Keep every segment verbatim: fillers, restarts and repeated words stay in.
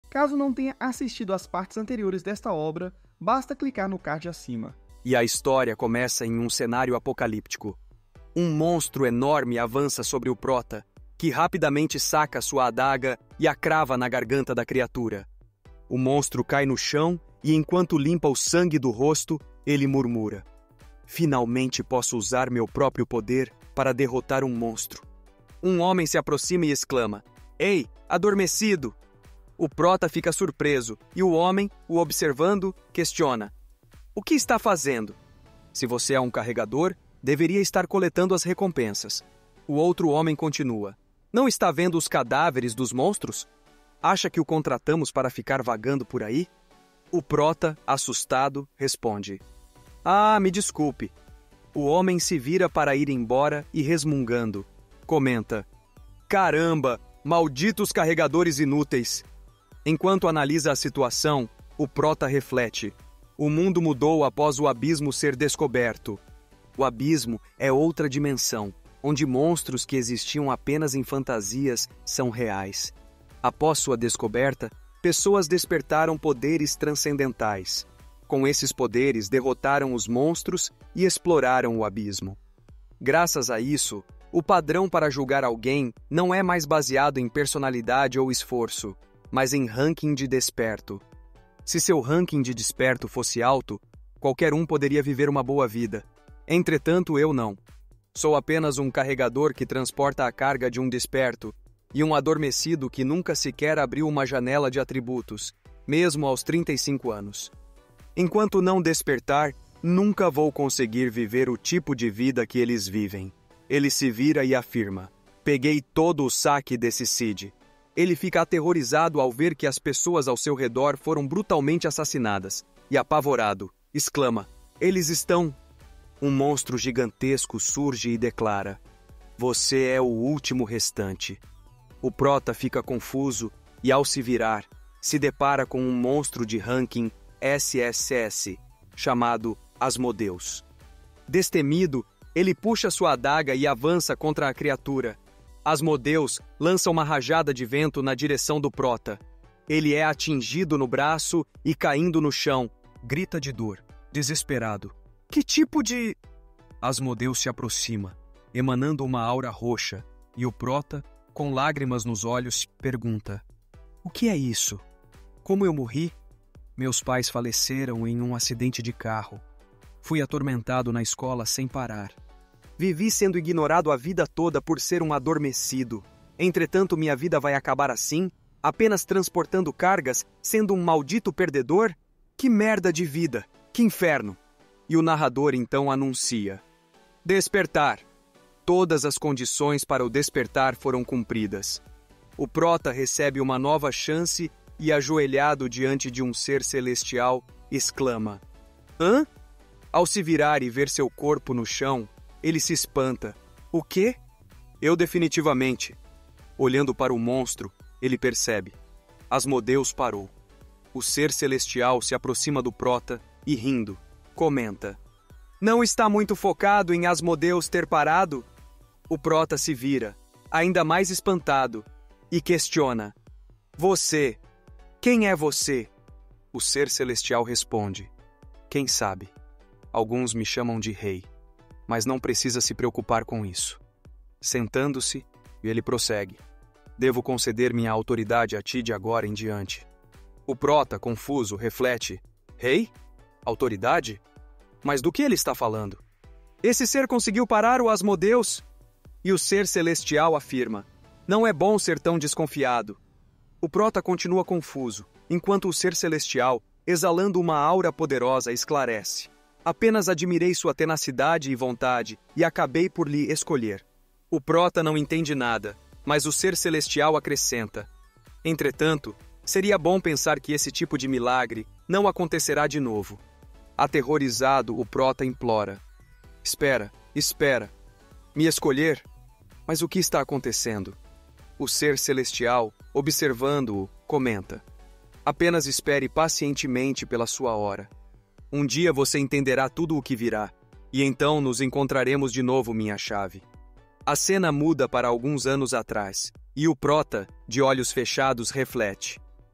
Caso não tenha assistido às partes anteriores desta obra, basta clicar no card acima. E a história começa em um cenário apocalíptico. Um monstro enorme avança sobre o Prota, que rapidamente saca sua adaga e a crava na garganta da criatura. O monstro cai no chão e, enquanto limpa o sangue do rosto, ele murmura: "Finalmente posso usar meu próprio poder para derrotar um monstro." Um homem se aproxima e exclama: "Ei, adormecido!" O Prota fica surpreso e o homem, o observando, questiona: "O que está fazendo? Se você é um carregador, deveria estar coletando as recompensas." O outro homem continua: "Não está vendo os cadáveres dos monstros? Acha que o contratamos para ficar vagando por aí?" O Prota, assustado, responde: "Ah, me desculpe." O homem se vira para ir embora e, resmungando, comenta: "Caramba, malditos carregadores inúteis." Enquanto analisa a situação, o Prota reflete: o mundo mudou após o abismo ser descoberto. O abismo é outra dimensão, onde monstros que existiam apenas em fantasias são reais. Após sua descoberta, pessoas despertaram poderes transcendentais. Com esses poderes, derrotaram os monstros e exploraram o abismo. Graças a isso, o padrão para julgar alguém não é mais baseado em personalidade ou esforço, mas em ranking de desperto. Se seu ranking de desperto fosse alto, qualquer um poderia viver uma boa vida. Entretanto, eu não. Sou apenas um carregador que transporta a carga de um desperto e um adormecido que nunca sequer abriu uma janela de atributos, mesmo aos trinta e cinco anos. Enquanto não despertar, nunca vou conseguir viver o tipo de vida que eles vivem. Ele se vira e afirma: "Peguei todo o saque desse Cid." Ele fica aterrorizado ao ver que as pessoas ao seu redor foram brutalmente assassinadas e, apavorado, exclama: "Eles estão..." Um monstro gigantesco surge e declara: "Você é o último restante." O Prota fica confuso e, ao se virar, se depara com um monstro de ranking S S S, chamado Asmodeus. Destemido, ele puxa sua adaga e avança contra a criatura. Asmodeus lança uma rajada de vento na direção do Prota. Ele é atingido no braço e, caindo no chão, grita de dor, desesperado: "Que tipo de..." Asmodeus se aproxima, emanando uma aura roxa, e o Prota, com lágrimas nos olhos, pergunta: "O que é isso? Como eu morri?" "Meus pais faleceram em um acidente de carro. Fui atormentado na escola sem parar. Vivi sendo ignorado a vida toda por ser um adormecido. Entretanto, minha vida vai acabar assim, apenas transportando cargas, sendo um maldito perdedor? Que merda de vida! Que inferno!" E o narrador então anuncia: "Despertar. Todas as condições para o despertar foram cumpridas." O Prota recebe uma nova chance e, ajoelhado diante de um ser celestial, exclama: "Hã?" Ao se virar e ver seu corpo no chão, ele se espanta. "O quê?" "Eu definitivamente." Olhando para o monstro, ele percebe: Asmodeus parou. O ser celestial se aproxima do Prota e, rindo, comenta: "Não está muito focado em Asmodeus ter parado?" O Prota se vira, ainda mais espantado, e questiona: "Você, quem é você?" O ser celestial responde: "Quem sabe? Alguns me chamam de rei, mas não precisa se preocupar com isso." Sentando-se, ele prossegue: "Devo conceder minha autoridade a ti de agora em diante." O Prota, confuso, reflete: "Rei? Autoridade? Mas do que ele está falando?" "Esse ser conseguiu parar o Asmodeus?" E o ser celestial afirma: "Não é bom ser tão desconfiado." O Prota continua confuso, enquanto o ser celestial, exalando uma aura poderosa, esclarece: "Apenas admirei sua tenacidade e vontade e acabei por lhe escolher." O Prota não entende nada, mas o ser celestial acrescenta: "Entretanto, seria bom pensar que esse tipo de milagre não acontecerá de novo." Aterrorizado, o Prota implora: "Espera, espera. Me escolher? Mas o que está acontecendo?" O ser celestial, observando-o, comenta: "Apenas espere pacientemente pela sua hora. Um dia você entenderá tudo o que virá, e então nos encontraremos de novo, minha chave." A cena muda para alguns anos atrás, e o Prota, de olhos fechados, reflete: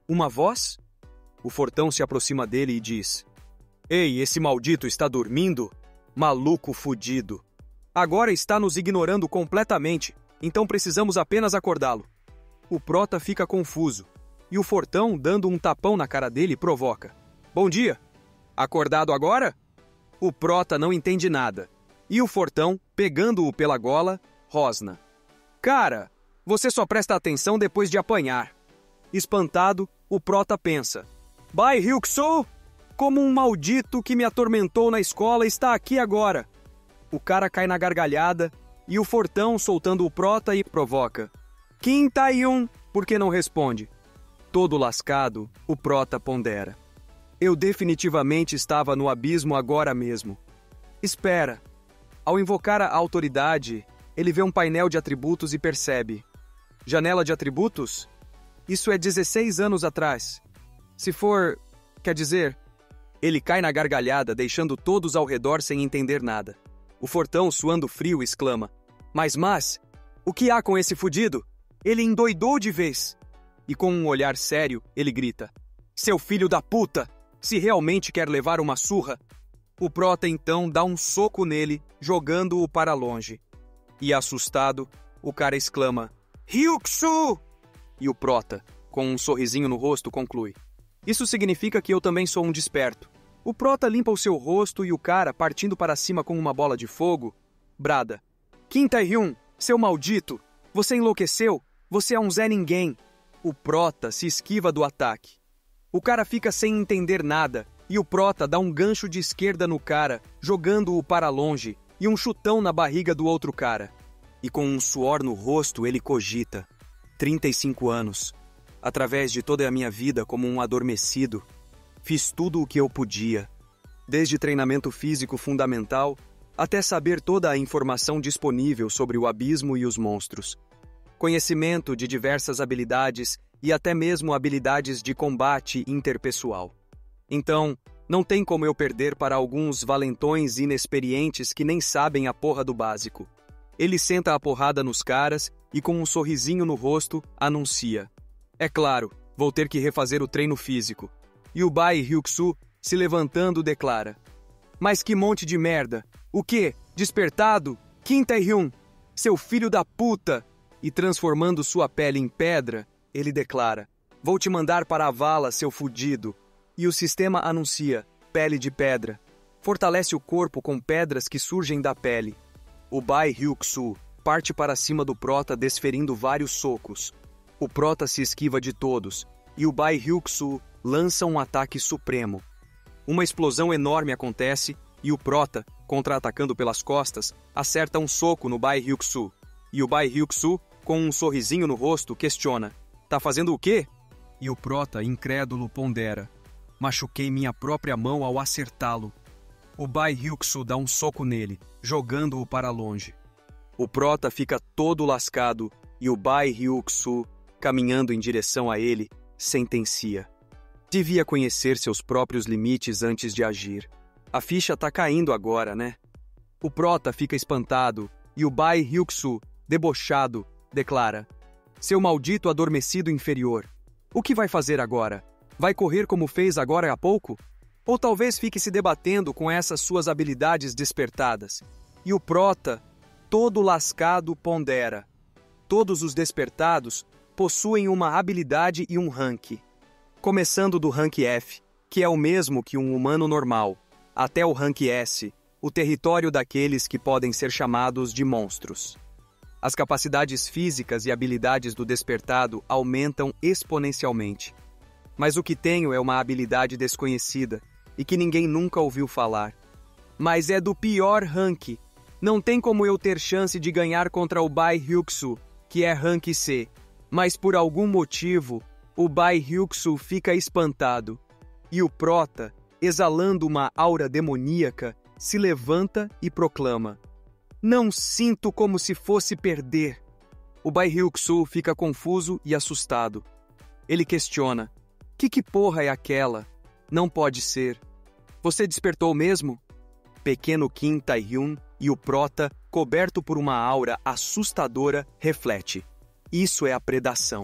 Uma voz? O fortão se aproxima dele e diz: Ei, esse maldito está dormindo? Maluco fudido. Agora está nos ignorando completamente, então precisamos apenas acordá-lo. O prota fica confuso, e o fortão, dando um tapão na cara dele, provoca: Bom dia! Acordado agora? O prota não entende nada, e o fortão, pegando-o pela gola, rosna: Cara, você só presta atenção depois de apanhar. Espantado, o prota pensa: Bai Hyuk-soo, como um maldito que me atormentou na escola está aqui agora. O cara cai na gargalhada, e o fortão, soltando o prota, e provoca: Kim Tae-hyun, por que não responde? Todo lascado, o prota pondera: Eu definitivamente estava no abismo agora mesmo. Espera. Ao invocar a autoridade, ele vê um painel de atributos e percebe: Janela de atributos? Isso é dezesseis anos atrás. Se for... quer dizer... Ele cai na gargalhada, deixando todos ao redor sem entender nada. O fortão, suando frio, exclama: Mas, mas, o que há com esse fudido? Ele endoidou de vez. E com um olhar sério, ele grita: Seu filho da puta! Se realmente quer levar uma surra... O prota então dá um soco nele, jogando-o para longe. E assustado, o cara exclama: Hyuk-soo! E o prota, com um sorrisinho no rosto, conclui: Isso significa que eu também sou um desperto. O prota limpa o seu rosto e o cara, partindo para cima com uma bola de fogo, brada: Kim Tae-hyun, seu maldito! Você enlouqueceu? Você é um Zé Ninguém! O prota se esquiva do ataque. O cara fica sem entender nada, e o prota dá um gancho de esquerda no cara, jogando-o para longe, e um chutão na barriga do outro cara. E com um suor no rosto ele cogita: trinta e cinco anos. Através de toda a minha vida como um adormecido, fiz tudo o que eu podia. Desde treinamento físico fundamental, até saber toda a informação disponível sobre o abismo e os monstros. Conhecimento de diversas habilidades e até mesmo habilidades de combate interpessoal. Então, não tem como eu perder para alguns valentões inexperientes que nem sabem a porra do básico. Ele senta a porrada nos caras e com um sorrisinho no rosto, anuncia: É claro, vou ter que refazer o treino físico. E o Bai Hyuk-soo, se levantando, declara: Mas que monte de merda! O quê? Despertado? Kim Tae-hyun, seu filho da puta! E transformando sua pele em pedra, ele declara: Vou te mandar para a vala, seu fudido. E o sistema anuncia: Pele de pedra. Fortalece o corpo com pedras que surgem da pele. O Bai Hyuk-soo parte para cima do prota desferindo vários socos. O prota se esquiva de todos, e o Bai Hyuk-soo lança um ataque supremo. Uma explosão enorme acontece, e o prota, contra-atacando pelas costas, acerta um soco no Bai Hyuk-soo. E o Bai Hyuk-soo, com um sorrisinho no rosto, questiona: Tá fazendo o quê? E o prota, incrédulo, pondera: Machuquei minha própria mão ao acertá-lo. O Bai Hyuk-soo dá um soco nele, jogando-o para longe. O prota fica todo lascado, e o Bai Hyuk-soo, caminhando em direção a ele, sentencia: Devia conhecer seus próprios limites antes de agir. A ficha tá caindo agora, né? O prota fica espantado, e o Bai Hyuk-soo, debochado, declara: Seu maldito adormecido inferior, o que vai fazer agora? Vai correr como fez agora há pouco? Ou talvez fique se debatendo com essas suas habilidades despertadas? E o prota, todo lascado, pondera: Todos os despertados possuem uma habilidade e um rank. Começando do rank F, que é o mesmo que um humano normal, até o rank S, o território daqueles que podem ser chamados de monstros. As capacidades físicas e habilidades do despertado aumentam exponencialmente. Mas o que tenho é uma habilidade desconhecida e que ninguém nunca ouviu falar. Mas é do pior rank. Não tem como eu ter chance de ganhar contra o Bai Hyuk-soo, que é rank C. Mas por algum motivo, o Bai Hyuk-soo fica espantado. E o prota, exalando uma aura demoníaca, se levanta e proclama: Não sinto como se fosse perder. O Bai Hyuk-soo fica confuso e assustado. Ele questiona: Que que porra é aquela? Não pode ser. Você despertou mesmo? Pequeno Kim Tae-hyun e o prota, coberto por uma aura assustadora, reflete: Isso é a predação.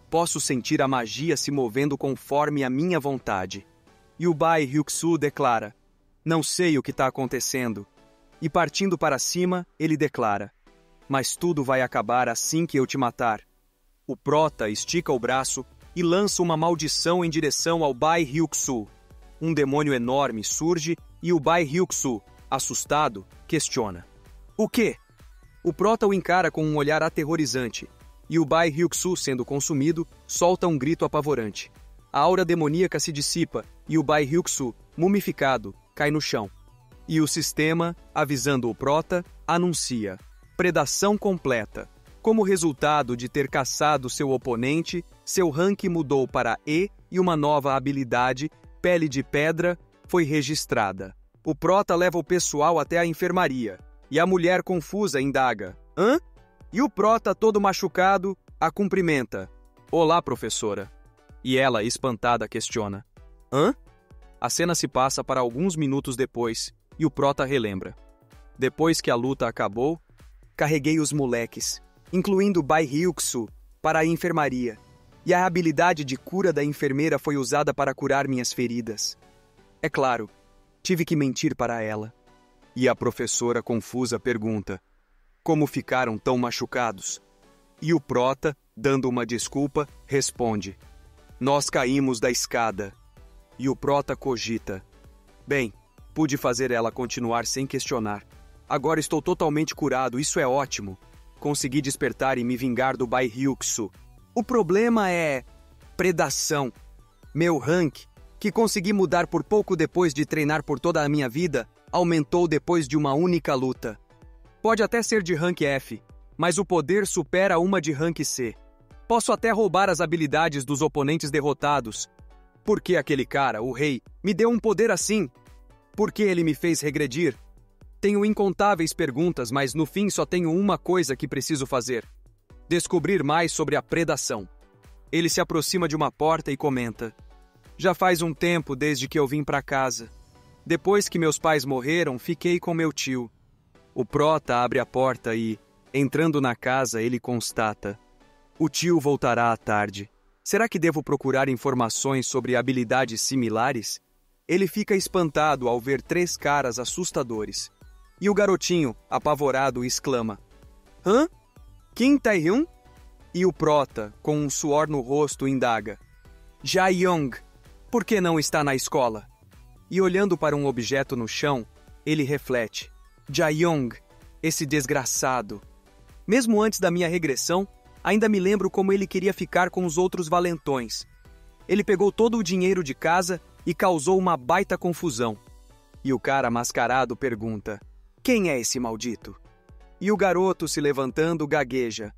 Posso sentir a magia se movendo conforme a minha vontade. E o Bai Hyuk-soo declara: não sei o que está acontecendo. E partindo para cima, ele declara: mas tudo vai acabar assim que eu te matar. O Prota estica o braço e lança uma maldição em direção ao Bai Hyuk-soo. Um demônio enorme surge e o Bai Hyuk-soo, assustado, questiona: o quê? O Prota o encara com um olhar aterrorizante, e o Bai Hyuk-soo, sendo consumido, solta um grito apavorante. A aura demoníaca se dissipa e o Bai Hyuk-soo, mumificado, cai no chão. E o sistema, avisando o Prota, anuncia: predação completa. Como resultado de ter caçado seu oponente, seu rank mudou para E e uma nova habilidade, Pele de Pedra, foi registrada. O Prota leva o pessoal até a enfermaria, e a mulher confusa indaga: hã? E o Prota, todo machucado, a cumprimenta: olá, professora. E ela, espantada, questiona: hã? A cena se passa para alguns minutos depois, e o Prota relembra: depois que a luta acabou, carreguei os moleques, incluindo Bai Hyuk-soo, para a enfermaria, e a habilidade de cura da enfermeira foi usada para curar minhas feridas. É claro, tive que mentir para ela. E a professora confusa pergunta: como ficaram tão machucados? E o Prota, dando uma desculpa, responde: nós caímos da escada. E o Prota cogita: bem, pude fazer ela continuar sem questionar. Agora estou totalmente curado, isso é ótimo. Consegui despertar e me vingar do Bai Hyuk-soo. O problema é predação. Meu rank, que consegui mudar por pouco depois de treinar por toda a minha vida, aumentou depois de uma única luta. Pode até ser de rank F, mas o poder supera uma de rank C. Posso até roubar as habilidades dos oponentes derrotados. Por que aquele cara, o rei, me deu um poder assim? Por que ele me fez regredir? Tenho incontáveis perguntas, mas no fim só tenho uma coisa que preciso fazer: descobrir mais sobre a predação. Ele se aproxima de uma porta e comenta: já faz um tempo desde que eu vim para casa. Depois que meus pais morreram, fiquei com meu tio. O Prota abre a porta e, entrando na casa, ele constata: o tio voltará à tarde. Será que devo procurar informações sobre habilidades similares? Ele fica espantado ao ver três caras assustadores. E o garotinho, apavorado, exclama: hã? Kim Tae-hyun? E o Prota, com um suor no rosto, indaga: Jae-young, por que não está na escola? E olhando para um objeto no chão, ele reflete: Jae-young, esse desgraçado. Mesmo antes da minha regressão, ainda me lembro como ele queria ficar com os outros valentões. Ele pegou todo o dinheiro de casa e causou uma baita confusão. E o cara mascarado pergunta: quem é esse maldito? E o garoto, se levantando, gagueja: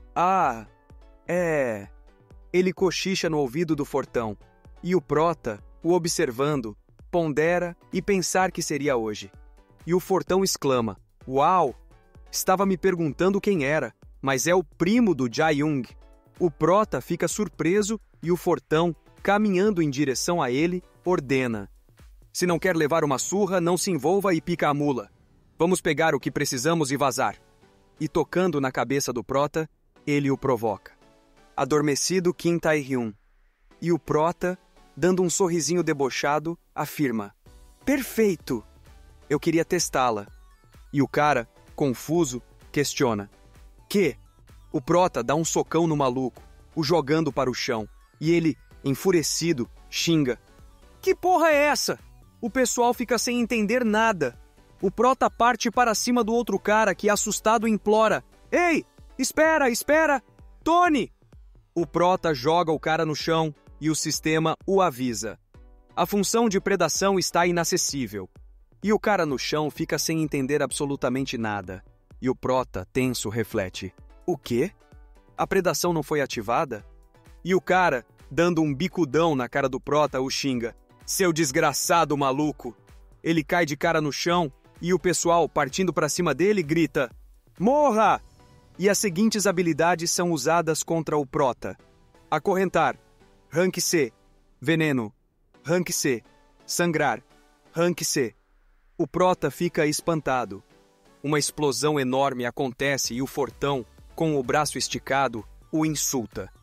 ah, é... Ele cochicha no ouvido do fortão. E o Prota, o observando, pondera e pensar que seria hoje. E o fortão exclama: uau! Estava me perguntando quem era, mas é o primo do Jae-young. O Prota fica surpreso e o fortão, caminhando em direção a ele, ordena: se não quer levar uma surra, não se envolva e pica a mula. Vamos pegar o que precisamos e vazar. E tocando na cabeça do Prota, ele o provoca. Adormecido Kim Tae-hyun. E o Prota, dando um sorrisinho debochado, afirma: perfeito! Eu queria testá-la. E o cara, confuso, questiona: que? O Prota dá um socão no maluco, o jogando para o chão. E ele, enfurecido, xinga: que porra é essa? O pessoal fica sem entender nada. O Prota parte para cima do outro cara que, assustado, implora: ei, espera, espera! Tony! O Prota joga o cara no chão e o sistema o avisa: a função de predação está inacessível. E o cara no chão fica sem entender absolutamente nada. E o Prota, tenso, reflete: o quê? A predação não foi ativada? E o cara, dando um bicudão na cara do Prota, o xinga: seu desgraçado maluco! Ele cai de cara no chão e o pessoal, partindo para cima dele, grita: morra! E as seguintes habilidades são usadas contra o Prota: acorrentar, rank C, veneno, rank C, sangrar, rank C. O Prota fica espantado. Uma explosão enorme acontece e o fortão, com o braço esticado, o insulta: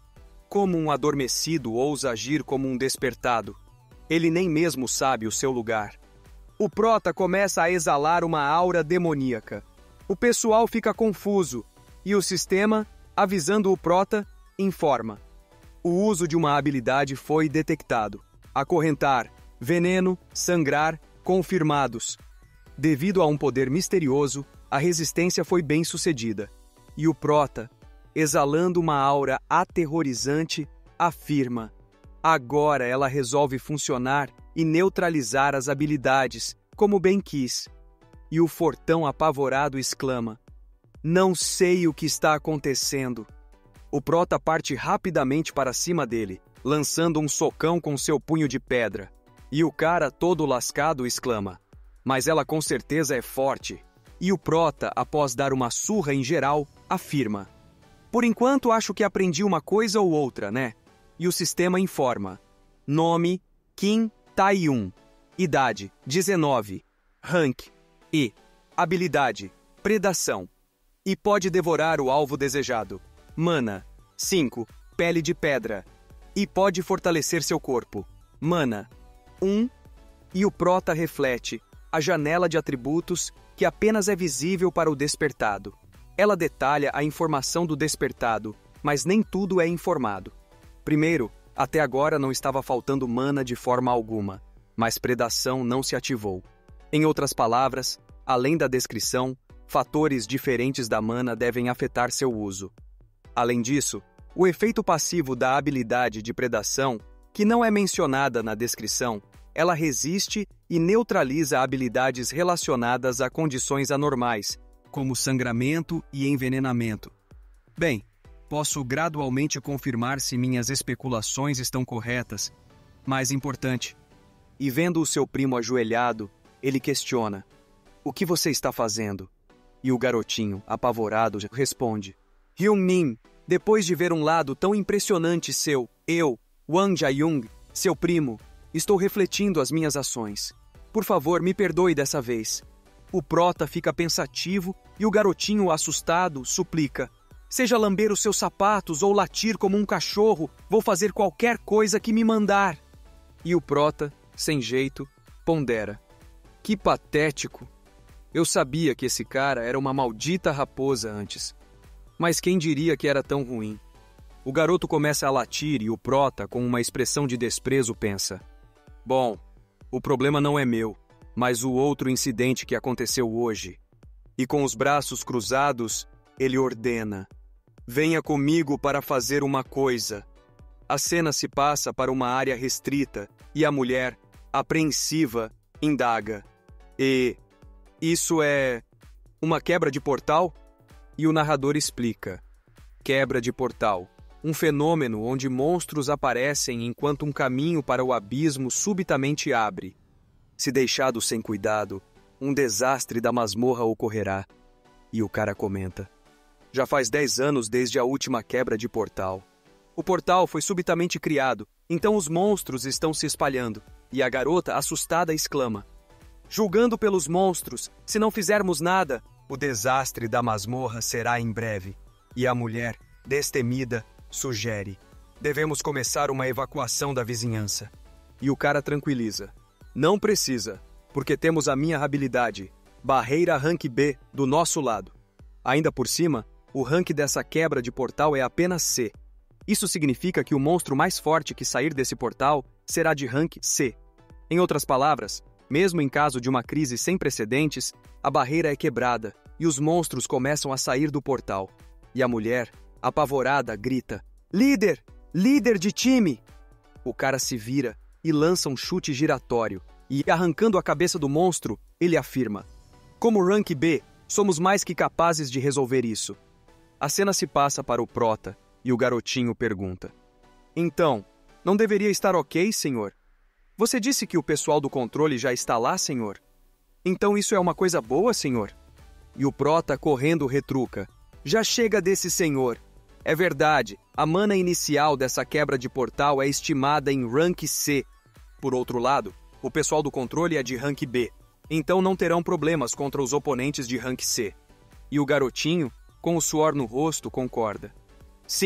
Como um adormecido ousa agir como um despertado? Ele nem mesmo sabe o seu lugar. O prota começa a exalar uma aura demoníaca. O pessoal fica confuso e o sistema, avisando o prota, informa. O uso de uma habilidade foi detectado. Acorrentar, veneno, sangrar, confirmados. Devido a um poder misterioso, a resistência foi bem sucedida. E o prota, exalando uma aura aterrorizante, afirma: agora ela resolve funcionar e neutralizar as habilidades, como bem quis. E o fortão apavorado exclama: não sei o que está acontecendo. O prota parte rapidamente para cima dele, lançando um socão com seu punho de pedra. E o cara, todo lascado, exclama: mas ela com certeza é forte. E o prota, após dar uma surra em geral, afirma: por enquanto acho que aprendi uma coisa ou outra, né? E o sistema informa: nome, Kim Tae-yun. Idade, dezenove. Rank, E. Habilidade, predação. E pode devorar o alvo desejado. Mana, cinco. Pele de pedra. E pode fortalecer seu corpo. Mana, um. E o prota reflete a janela de atributos que apenas é visível para o despertado. Ela detalha a informação do despertado, mas nem tudo é informado. Primeiro, até agora não estava faltando mana de forma alguma, mas predação não se ativou. Em outras palavras, além da descrição, fatores diferentes da mana devem afetar seu uso. Além disso, o efeito passivo da habilidade de predação, que não é mencionada na descrição, ela resiste e neutraliza habilidades relacionadas a condições anormais, como sangramento e envenenamento. Bem, posso gradualmente confirmar se minhas especulações estão corretas. Mais importante, e vendo o seu primo ajoelhado, ele questiona: o que você está fazendo? E o garotinho, apavorado, responde: Hyun-min, depois de ver um lado tão impressionante seu, eu, Wang Jae-young, seu primo, estou refletindo as minhas ações. Por favor, me perdoe dessa vez. O prota fica pensativo e o garotinho, assustado, suplica: seja lamber os seus sapatos ou latir como um cachorro, vou fazer qualquer coisa que me mandar. E o prota, sem jeito, pondera: que patético. Eu sabia que esse cara era uma maldita raposa antes. Mas quem diria que era tão ruim? O garoto começa a latir e o prota, com uma expressão de desprezo, pensa: bom, o problema não é meu, mas o outro incidente que aconteceu hoje. E com os braços cruzados, ele ordena: venha comigo para fazer uma coisa. A cena se passa para uma área restrita e a mulher, apreensiva, indaga: e isso é uma quebra de portal? E o narrador explica: quebra de portal, um fenômeno onde monstros aparecem enquanto um caminho para o abismo subitamente abre. Se deixado sem cuidado, um desastre da masmorra ocorrerá. E o cara comenta: já faz dez anos desde a última quebra de portal. O portal foi subitamente criado, então os monstros estão se espalhando. E a garota, assustada, exclama: julgando pelos monstros, se não fizermos nada, o desastre da masmorra será em breve. E a mulher, destemida, sugere: devemos começar uma evacuação da vizinhança. E o cara tranquiliza: não precisa, porque temos a minha habilidade, barreira rank B, do nosso lado. Ainda por cima, o rank dessa quebra de portal é apenas C. Isso significa que o monstro mais forte que sair desse portal será de rank C. Em outras palavras, mesmo em caso de uma crise sem precedentes, a barreira é quebrada e os monstros começam a sair do portal. E a mulher, apavorada, grita: líder! Líder de time! O cara se vira e lança um chute giratório, e, arrancando a cabeça do monstro, ele afirma: como rank B, somos mais que capazes de resolver isso. A cena se passa para o prota, e o garotinho pergunta: então, não deveria estar ok, senhor? Você disse que o pessoal do controle já está lá, senhor? Então isso é uma coisa boa, senhor? E o prota, correndo, retruca: já chega desse senhor. É verdade, a mana inicial dessa quebra de portal é estimada em rank C. Por outro lado, o pessoal do controle é de rank B, então não terão problemas contra os oponentes de rank C. E o garotinho, com o suor no rosto, concorda: sim,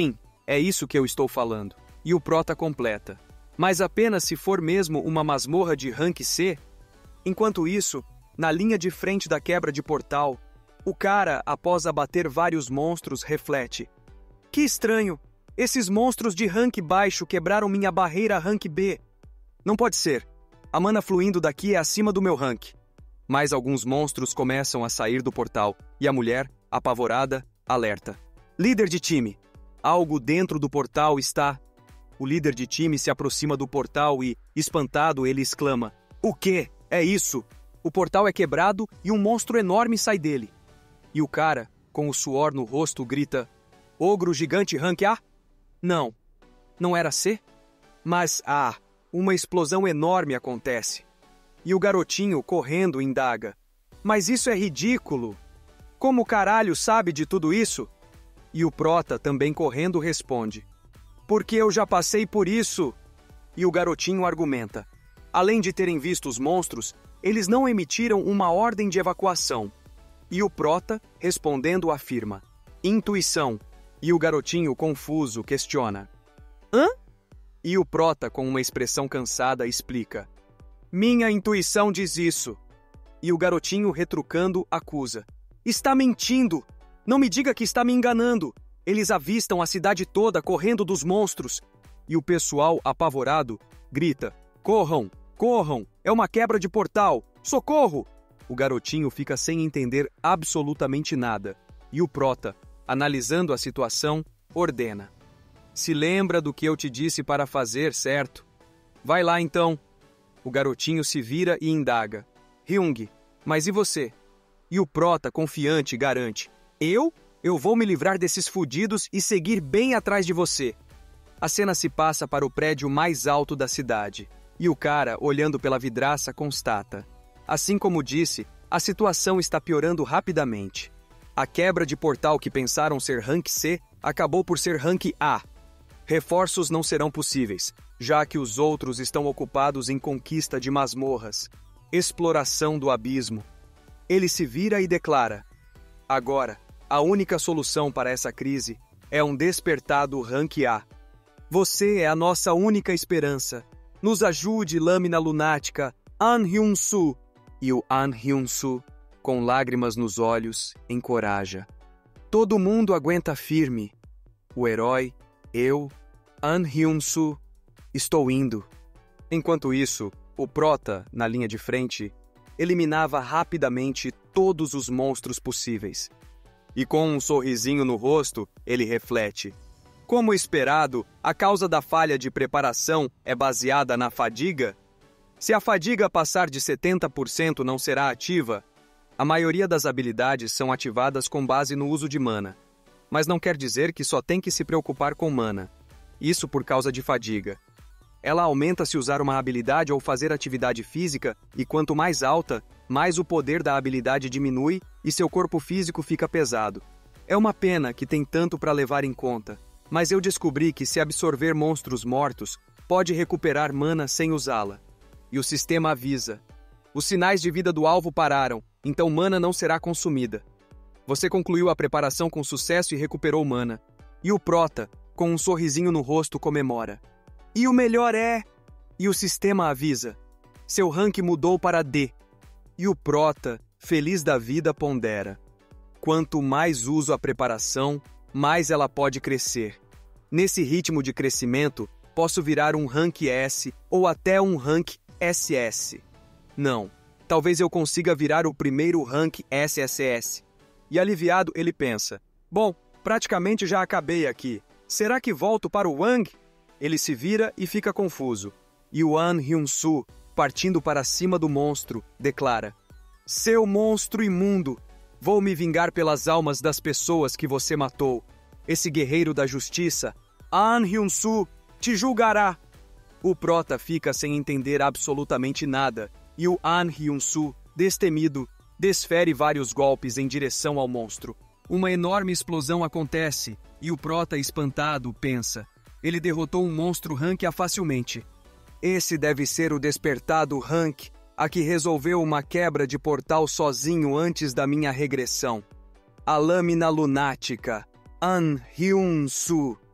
É isso que eu estou falando. E o Prota completa. Mas apenas se for mesmo uma masmorra de Rank C? Enquanto isso, na linha de frente da quebra de portal, o cara, após abater vários monstros, reflete. Que estranho! Esses monstros de rank baixo quebraram minha barreira rank B. Não pode ser. A mana fluindo daqui é acima do meu rank. Mas alguns monstros começam a sair do portal, e a mulher, apavorada, alerta. Líder de time. Algo dentro do portal está... O líder de time se aproxima do portal e, espantado, ele exclama. O quê? É isso? O portal é quebrado e um monstro enorme sai dele. E o cara, com o suor no rosto, grita. Ogro gigante rank A? Não. Não era C? Mas, ah, uma explosão enorme acontece. E o garotinho, correndo, indaga. Mas isso é ridículo! Como caralho sabe de tudo isso? E o Prota, também correndo, responde. Porque eu já passei por isso! E o garotinho argumenta. Além de terem visto os monstros, eles não emitiram uma ordem de evacuação. E o Prota, respondendo, afirma. Intuição. E o garotinho, confuso, questiona. Hã? E o Prota, com uma expressão cansada, explica. Minha intuição diz isso. E o garotinho, retrucando, acusa. Está mentindo! Não me diga que está me enganando! Eles avistam a cidade toda correndo dos monstros. E o pessoal, apavorado, grita. Corram! Corram! É uma quebra de portal! Socorro! O garotinho fica sem entender absolutamente nada. E o Prota, analisando a situação, ordena. Se lembra do que eu te disse para fazer, certo? Vai lá então. O garotinho se vira e indaga. Hyung, mas e você? E o Prota, confiante, garante. Eu? Eu vou me livrar desses fudidos e seguir bem atrás de você. A cena se passa para o prédio mais alto da cidade. E o cara, olhando pela vidraça, constata. Assim como disse, a situação está piorando rapidamente. A quebra de portal que pensaram ser rank C acabou por ser rank A. Reforços não serão possíveis, já que os outros estão ocupados em conquista de masmorras, exploração do abismo. Ele se vira e declara. Agora, a única solução para essa crise é um despertado rank A. Você é a nossa única esperança. Nos ajude, lâmina lunática, An Hyun-soo. E o An Hyun-soo, com lágrimas nos olhos, encoraja. Todo mundo aguenta firme. O herói, eu, An Hyun-soo, estou indo. Enquanto isso, o Prota, na linha de frente, eliminava rapidamente todos os monstros possíveis. E com um sorrisinho no rosto, ele reflete. Como esperado, a causa da falha de preparação é baseada na fadiga? Se a fadiga passar de setenta por cento não será ativa, a maioria das habilidades são ativadas com base no uso de mana. Mas não quer dizer que só tem que se preocupar com mana. Isso por causa de fadiga. Ela aumenta se usar uma habilidade ou fazer atividade física, e quanto mais alta, mais o poder da habilidade diminui e seu corpo físico fica pesado. É uma pena que tem tanto para levar em conta, mas eu descobri que se absorver monstros mortos, pode recuperar mana sem usá-la. E o sistema avisa. Os sinais de vida do alvo pararam, então mana não será consumida. Você concluiu a preparação com sucesso e recuperou mana. E o Prota, com um sorrisinho no rosto, comemora. E o melhor é... E o sistema avisa. Seu rank mudou para D. E o Prota, feliz da vida, pondera. Quanto mais uso a preparação, mais ela pode crescer. Nesse ritmo de crescimento, posso virar um rank S ou até um rank S S. Não, talvez eu consiga virar o primeiro rank S S S. E aliviado, ele pensa. Bom, praticamente já acabei aqui. Será que volto para o Wang? Ele se vira e fica confuso. E o An Hyun-soo, partindo para cima do monstro, declara. Seu monstro imundo! Vou me vingar pelas almas das pessoas que você matou. Esse guerreiro da justiça, An Hyun-soo, te julgará. O Prota fica sem entender absolutamente nada, e o An Hyun-soo, destemido, desfere vários golpes em direção ao monstro. Uma enorme explosão acontece, e o Prota, espantado, pensa. Ele derrotou um monstro rank A facilmente. Esse deve ser o despertado rank, a que resolveu uma quebra de portal sozinho antes da minha regressão. A lâmina lunática, An Hyun-soo.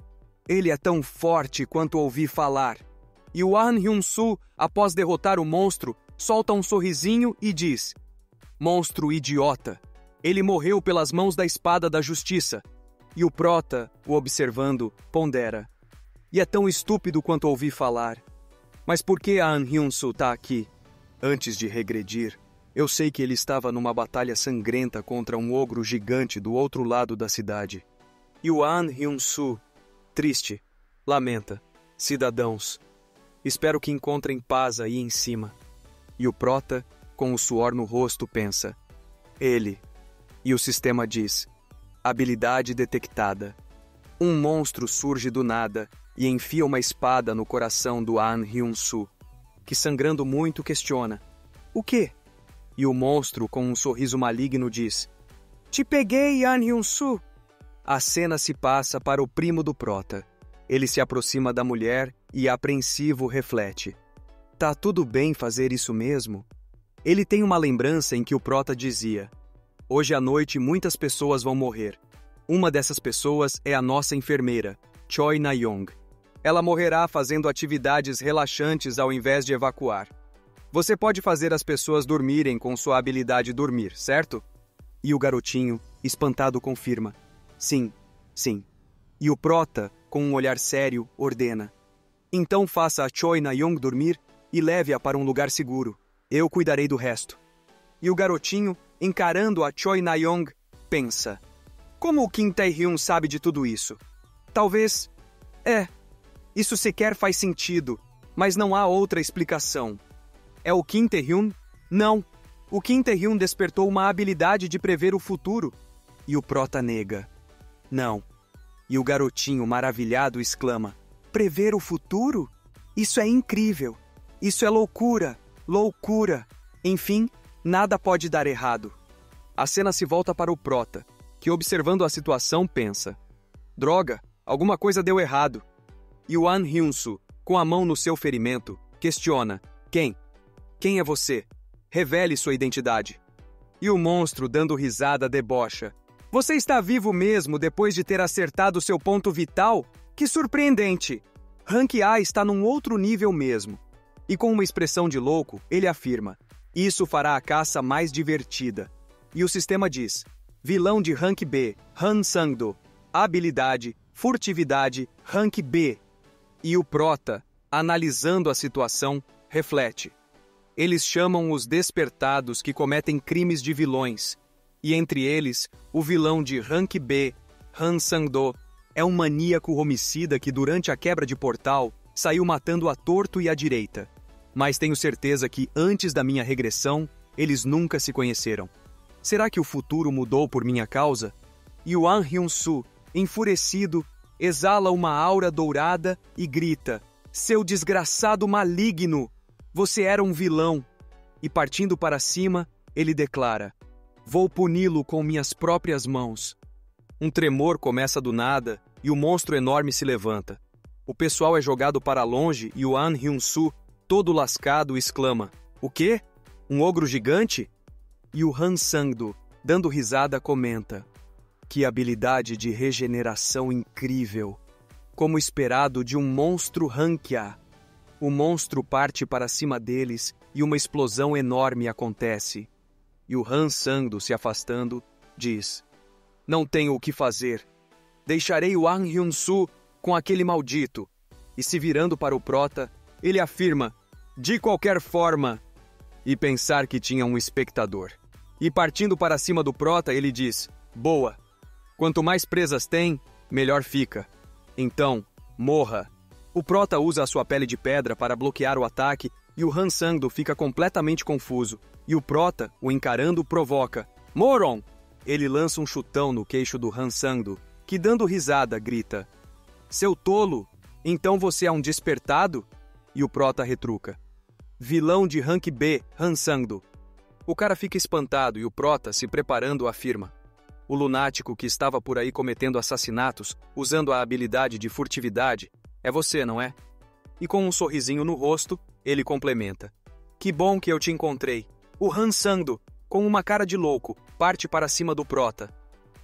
Ele é tão forte quanto ouvi falar. E o Han Hyun-soo, após derrotar o monstro, solta um sorrisinho e diz: monstro idiota. Ele morreu pelas mãos da espada da justiça. E o prota, o observando, pondera: e é tão estúpido quanto ouvi falar. Mas por que Han Hyun-soo tá aqui? Antes de regredir, eu sei que ele estava numa batalha sangrenta contra um ogro gigante do outro lado da cidade. E o Han Hyun-soo, triste, lamenta: cidadãos, espero que encontrem paz aí em cima. E o prota, com o suor no rosto, pensa: ele. E o sistema diz: habilidade detectada. Um monstro surge do nada e enfia uma espada no coração do Han Hyun-soo, que sangrando muito questiona: o quê? E o monstro, com um sorriso maligno, diz: te peguei, Han Hyun-soo. A cena se passa para o primo do prota. Ele se aproxima da mulher e, apreensivo, reflete: tá tudo bem fazer isso mesmo? Ele tem uma lembrança em que o prota dizia: hoje à noite muitas pessoas vão morrer. Uma dessas pessoas é a nossa enfermeira, Choi Na-young. Ela morrerá fazendo atividades relaxantes ao invés de evacuar. Você pode fazer as pessoas dormirem com sua habilidade dormir, certo? E o garotinho, espantado, confirma: sim, sim. E o prota, com um olhar sério, ordena: então faça a Choi Na-young dormir e leve-a para um lugar seguro. Eu cuidarei do resto. E o garotinho, encarando a Choi Na-young, pensa: como o Kim Tae-hyun sabe de tudo isso? Talvez... É, isso sequer faz sentido, mas não há outra explicação. É o Kim Tae-hyun? Não. O Kim Tae-hyun despertou uma habilidade de prever o futuro. E o prota nega: não. E o garotinho, maravilhado, exclama: prever o futuro? Isso é incrível. Isso é loucura. Loucura. Enfim, nada pode dar errado. A cena se volta para o prota, que, observando a situação, pensa: droga, alguma coisa deu errado. E o Han Hyun-soo, com a mão no seu ferimento, questiona: quem? Quem é você? Revele sua identidade. E o monstro, dando risada, debocha: você está vivo mesmo depois de ter acertado seu ponto vital? Que surpreendente! Rank A está num outro nível mesmo. E com uma expressão de louco, ele afirma: isso fará a caça mais divertida. E o sistema diz: vilão de Rank B, Han Sang-do. Habilidade, furtividade, Rank B. E o prota, analisando a situação, reflete: eles chamam os despertados que cometem crimes de vilões. E entre eles, o vilão de Rank B, Han Sang-do, é um maníaco homicida que durante a quebra de portal saiu matando a torto e à direita. Mas tenho certeza que antes da minha regressão, eles nunca se conheceram. Será que o futuro mudou por minha causa? E o Han Hyun-soo, enfurecido, exala uma aura dourada e grita: seu desgraçado maligno! Você era um vilão! E partindo para cima, ele declara: vou puni-lo com minhas próprias mãos. Um tremor começa do nada e o monstro enorme se levanta. O pessoal é jogado para longe e o Han Hyun-soo, todo lascado, exclama: o quê? Um ogro gigante? E o Han Sang-do, dando risada, comenta: que habilidade de regeneração incrível! Como esperado de um monstro Rank A. O monstro parte para cima deles e uma explosão enorme acontece. E o Han Sang-do, se afastando, diz: não tenho o que fazer. Deixarei o Han Hyun-soo com aquele maldito. E se virando para o prota, ele afirma: de qualquer forma. E pensar que tinha um espectador. E partindo para cima do prota, ele diz: boa. Quanto mais presas tem, melhor fica. Então, morra. O prota usa a sua pele de pedra para bloquear o ataque e o Han Sang-do fica completamente confuso. E o prota, o encarando, provoca: Moron! Ele lança um chutão no queixo do Han Sang-do, que, dando risada, grita: seu tolo! Então você é um despertado? E o prota retruca: vilão de Rank B, Han Sang-do. O cara fica espantado e o prota, se preparando, afirma: o lunático que estava por aí cometendo assassinatos, usando a habilidade de furtividade, é você, não é? E com um sorrisinho no rosto, ele complementa: que bom que eu te encontrei. O Han Sang-do, com uma cara de louco, parte para cima do prota.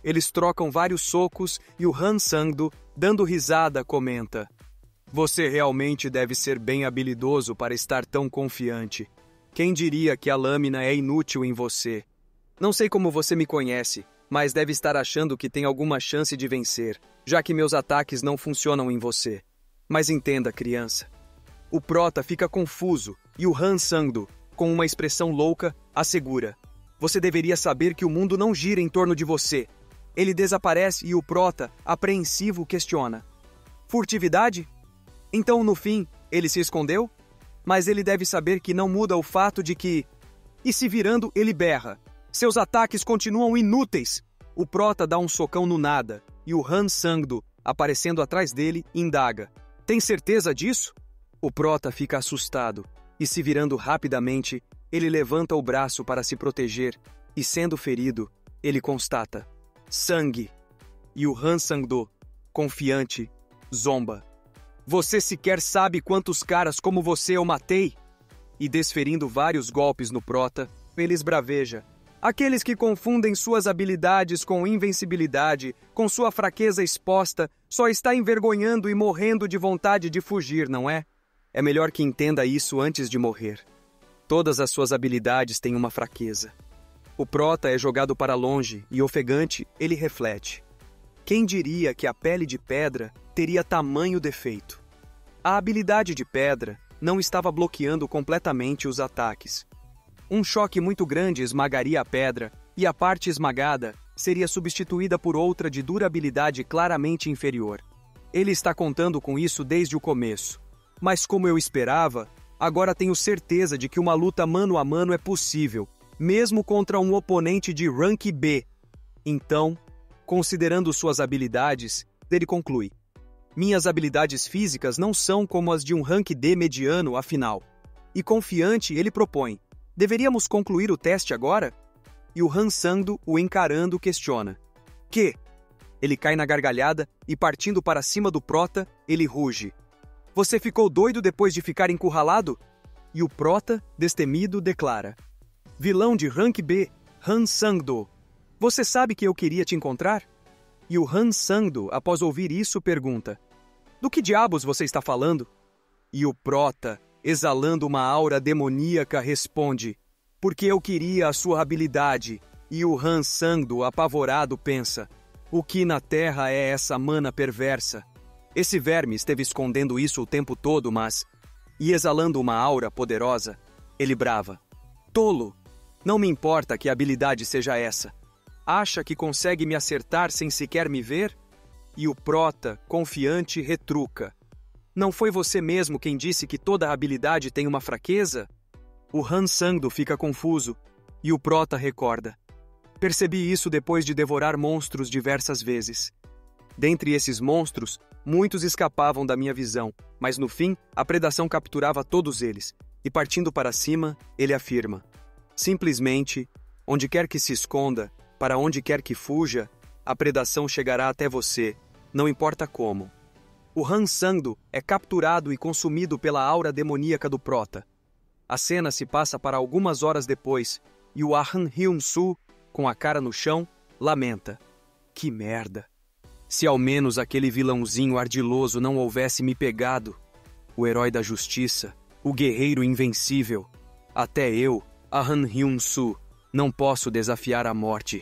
Eles trocam vários socos e o Han Sang-do, dando risada, comenta: "Você realmente deve ser bem habilidoso para estar tão confiante. Quem diria que a lâmina é inútil em você? Não sei como você me conhece, mas deve estar achando que tem alguma chance de vencer, já que meus ataques não funcionam em você. Mas entenda, criança." O prota fica confuso e o Han Sang-do, com uma expressão louca, assegura: "Você deveria saber que o mundo não gira em torno de você." Ele desaparece e o prota, apreensivo, questiona: "Furtividade? Então, no fim, ele se escondeu? Mas ele deve saber que não muda o fato de que..." E se virando, ele berra: "Seus ataques continuam inúteis!" O prota dá um socão no nada e o Han Sang-do, aparecendo atrás dele, indaga: "Tem certeza disso?" O prota fica assustado e, se virando rapidamente, ele levanta o braço para se proteger e, sendo ferido, ele constata: "Sangue." E o Han Sang-do, confiante, zomba: "Você sequer sabe quantos caras como você eu matei?" E desferindo vários golpes no prota, ele esbraveja: "Aqueles que confundem suas habilidades com invencibilidade, com sua fraqueza exposta, só está envergonhando e morrendo de vontade de fugir, não é? É melhor que entenda isso antes de morrer. Todas as suas habilidades têm uma fraqueza." O prota é jogado para longe e, ofegante, ele reflete: "Quem diria que a pele de pedra teria tamanho defeito?" A habilidade de pedra não estava bloqueando completamente os ataques. Um choque muito grande esmagaria a pedra e a parte esmagada seria substituída por outra de durabilidade claramente inferior. Ele está contando com isso desde o começo. Mas como eu esperava, agora tenho certeza de que uma luta mano a mano é possível, mesmo contra um oponente de rank B. Então, considerando suas habilidades, ele conclui: "Minhas habilidades físicas não são como as de um rank D mediano, afinal." E confiante, ele propõe: "Deveríamos concluir o teste agora?" E o Han Sang-do, o encarando, questiona: "Que?" Ele cai na gargalhada e, partindo para cima do prota, ele ruge: "Você ficou doido depois de ficar encurralado?" E o prota, destemido, declara: "Vilão de rank B, Han Sang-do, você sabe que eu queria te encontrar?" E o Han Sang-do, após ouvir isso, pergunta: "Do que diabos você está falando?" E o prota, exalando uma aura demoníaca, responde: "Porque eu queria a sua habilidade." E o Han Sang-do, apavorado, pensa: "O que na terra é essa mana perversa? Esse verme esteve escondendo isso o tempo todo, mas..." E exalando uma aura poderosa, ele brava: "Tolo! Não me importa que a habilidade seja essa. Acha que consegue me acertar sem sequer me ver?" E o prota, confiante, retruca: "Não foi você mesmo quem disse que toda habilidade tem uma fraqueza?" O Han Sang-do fica confuso e o prota recorda: "Percebi isso depois de devorar monstros diversas vezes. Dentre esses monstros, muitos escapavam da minha visão, mas no fim, a predação capturava todos eles, e partindo para cima, ele afirma: simplesmente, onde quer que se esconda, para onde quer que fuja, a predação chegará até você, não importa como." O Han Sang-do é capturado e consumido pela aura demoníaca do prota. A cena se passa para algumas horas depois, e o Ah Hyun-soo, com a cara no chão, lamenta: "Que merda! Se ao menos aquele vilãozinho ardiloso não houvesse me pegado. O herói da justiça, o guerreiro invencível. Até eu, Ah Hyun-soo, não posso desafiar a morte."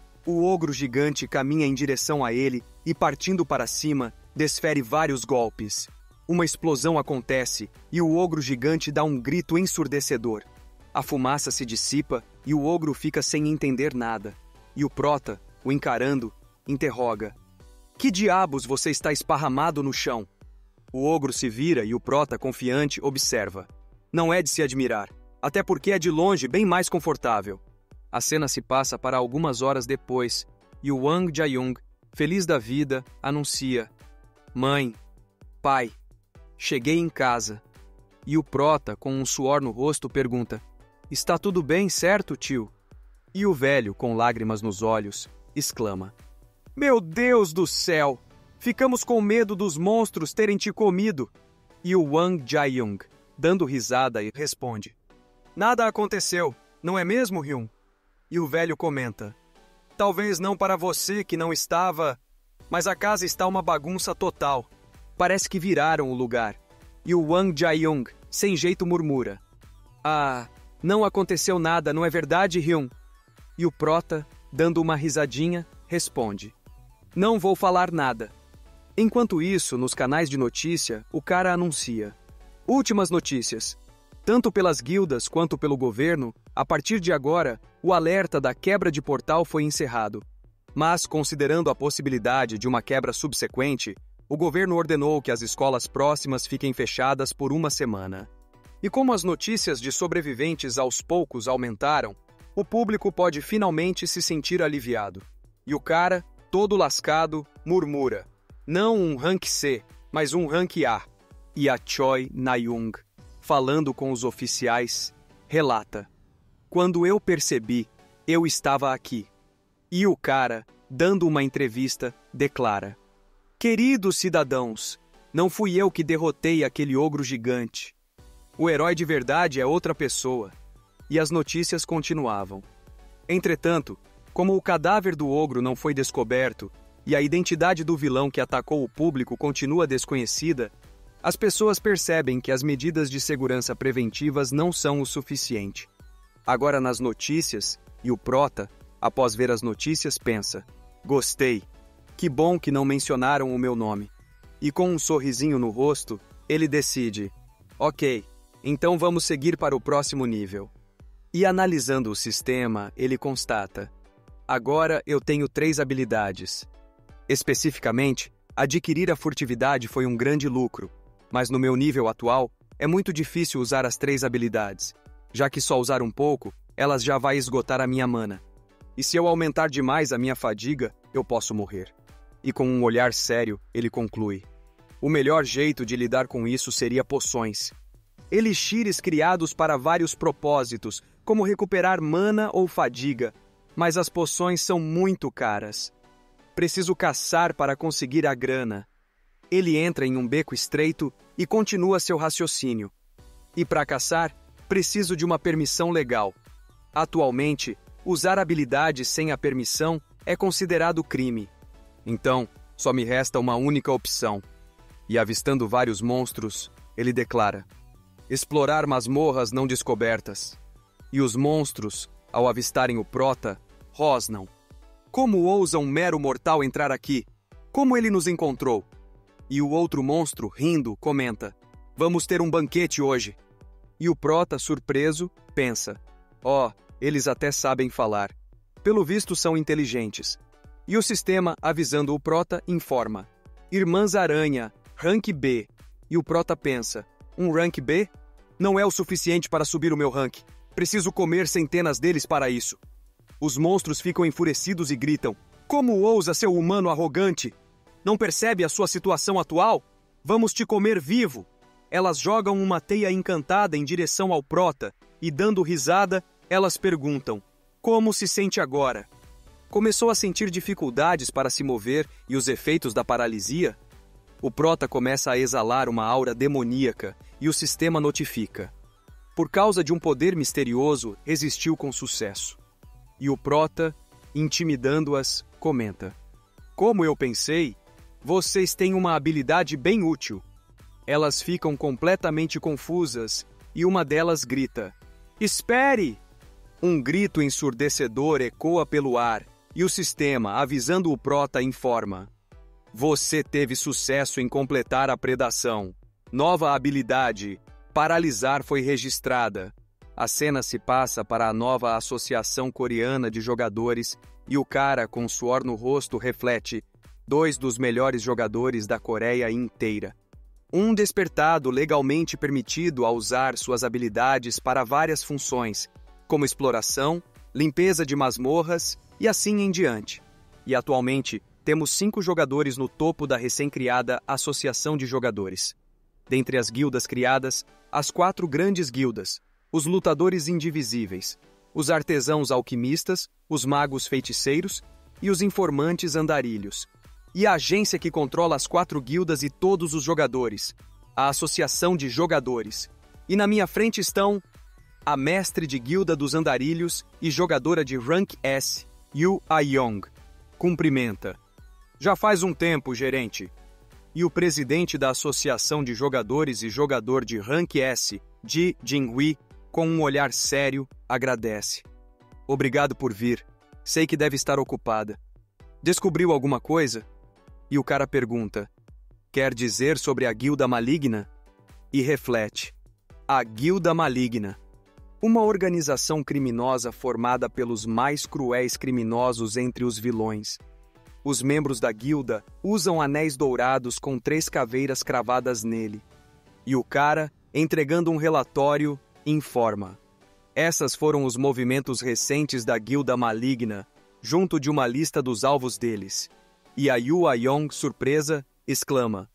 O ogro gigante caminha em direção a ele e, partindo para cima, desfere vários golpes. Uma explosão acontece e o ogro gigante dá um grito ensurdecedor. A fumaça se dissipa e o ogro fica sem entender nada. E o prota, o encarando, interroga: "Que diabos você está esparramado no chão?" O ogro se vira e o prota, confiante, observa: "Não é de se admirar, até porque é de longe bem mais confortável." A cena se passa para algumas horas depois e o Wang Jae-young, feliz da vida, anuncia: "Mãe, pai, cheguei em casa." E o prota, com um suor no rosto, pergunta: "Está tudo bem, certo, tio?" E o velho, com lágrimas nos olhos, exclama: "Meu Deus do céu! Ficamos com medo dos monstros terem te comido." E o Wang Jae-young, dando risada, responde: "Nada aconteceu, não é mesmo, Hyun?" E o velho comenta: Talvez não para você que não estava, mas a casa está uma bagunça total. Parece que viraram o lugar. E o Wang Jiayong, sem jeito, murmura. Ah, não aconteceu nada, não é verdade, Hyun? E o Prota, dando uma risadinha, responde. Não vou falar nada. Enquanto isso, nos canais de notícia, o cara anuncia. Últimas notícias. Tanto pelas guildas quanto pelo governo, a partir de agora, o alerta da quebra de portal foi encerrado. Mas, considerando a possibilidade de uma quebra subsequente, o governo ordenou que as escolas próximas fiquem fechadas por uma semana. E como as notícias de sobreviventes aos poucos aumentaram, o público pode finalmente se sentir aliviado. E o cara, todo lascado, murmura. Não um rank C, mas um rank A. E a Choi Na-young, falando com os oficiais, relata. Quando eu percebi, eu estava aqui. E o cara, dando uma entrevista, declara. Queridos cidadãos, não fui eu que derrotei aquele ogro gigante. O herói de verdade é outra pessoa. E as notícias continuavam. Entretanto, como o cadáver do ogro não foi descoberto e a identidade do vilão que atacou o público continua desconhecida, as pessoas percebem que as medidas de segurança preventivas não são o suficiente. Agora nas notícias, e o Prota, após ver as notícias, pensa: gostei, que bom que não mencionaram o meu nome. E com um sorrisinho no rosto, ele decide: ok, então vamos seguir para o próximo nível. E analisando o sistema, ele constata: agora eu tenho três habilidades. Especificamente, adquirir a furtividade foi um grande lucro, mas no meu nível atual, é muito difícil usar as três habilidades, já que só usar um pouco, elas já vai esgotar a minha mana. E se eu aumentar demais a minha fadiga, eu posso morrer. E com um olhar sério, ele conclui: o melhor jeito de lidar com isso seria poções. Elixires criados para vários propósitos, como recuperar mana ou fadiga, mas as poções são muito caras. Preciso caçar para conseguir a grana. Ele entra em um beco estreito e continua seu raciocínio. E para caçar, preciso de uma permissão legal. Atualmente, usar habilidades sem a permissão é considerado crime. Então, só me resta uma única opção. E avistando vários monstros, ele declara: explorar masmorras não descobertas. E os monstros, ao avistarem o Prota, rosnam. Como ousa um mero mortal entrar aqui? Como ele nos encontrou? E o outro monstro, rindo, comenta: vamos ter um banquete hoje. E o Prota, surpreso, pensa: ó, oh, eles até sabem falar. Pelo visto são inteligentes. E o sistema, avisando o Prota, informa: Irmãs Aranha, rank B. E o Prota pensa: um rank B? Não é o suficiente para subir o meu rank. Preciso comer centenas deles para isso. Os monstros ficam enfurecidos e gritam: como ousa, seu humano arrogante? Não percebe a sua situação atual? Vamos te comer vivo! Elas jogam uma teia encantada em direção ao Prota e, dando risada, elas perguntam: como se sente agora? Começou a sentir dificuldades para se mover e os efeitos da paralisia? O Prota começa a exalar uma aura demoníaca e o sistema notifica: por causa de um poder misterioso, resistiu com sucesso. E o Prota, intimidando-as, comenta: como eu pensei, vocês têm uma habilidade bem útil. Elas ficam completamente confusas e uma delas grita: espere! Um grito ensurdecedor ecoa pelo ar e o sistema, avisando o Prota, informa: você teve sucesso em completar a predação. Nova habilidade, paralisar, foi registrada. A cena se passa para a nova Associação Coreana de Jogadores e o cara, com suor no rosto, reflete: dois dos melhores jogadores da Coreia inteira. Um despertado legalmente permitido a usar suas habilidades para várias funções, como exploração, limpeza de masmorras e assim em diante. E atualmente, temos cinco jogadores no topo da recém-criada Associação de Jogadores. Dentre as guildas criadas, as quatro grandes guildas: os lutadores indivisíveis, os artesãos alquimistas, os magos feiticeiros e os informantes andarilhos. E a agência que controla as quatro guildas e todos os jogadores, a Associação de Jogadores. E na minha frente estão a mestre de guilda dos andarilhos e jogadora de rank S, Yu A-young cumprimenta. Já faz um tempo, gerente. E o presidente da Associação de Jogadores e jogador de Rank S, Ji Jinhui, com um olhar sério, agradece. Obrigado por vir. Sei que deve estar ocupada. Descobriu alguma coisa? E o cara pergunta. Quer dizer sobre a Guilda Maligna? E reflete. A Guilda Maligna. Uma organização criminosa formada pelos mais cruéis criminosos entre os vilões. Os membros da guilda usam anéis dourados com três caveiras cravadas nele. E o cara, entregando um relatório, informa. Essas foram os movimentos recentes da Guilda Maligna, junto de uma lista dos alvos deles. E a Yu A-young, surpresa, exclama.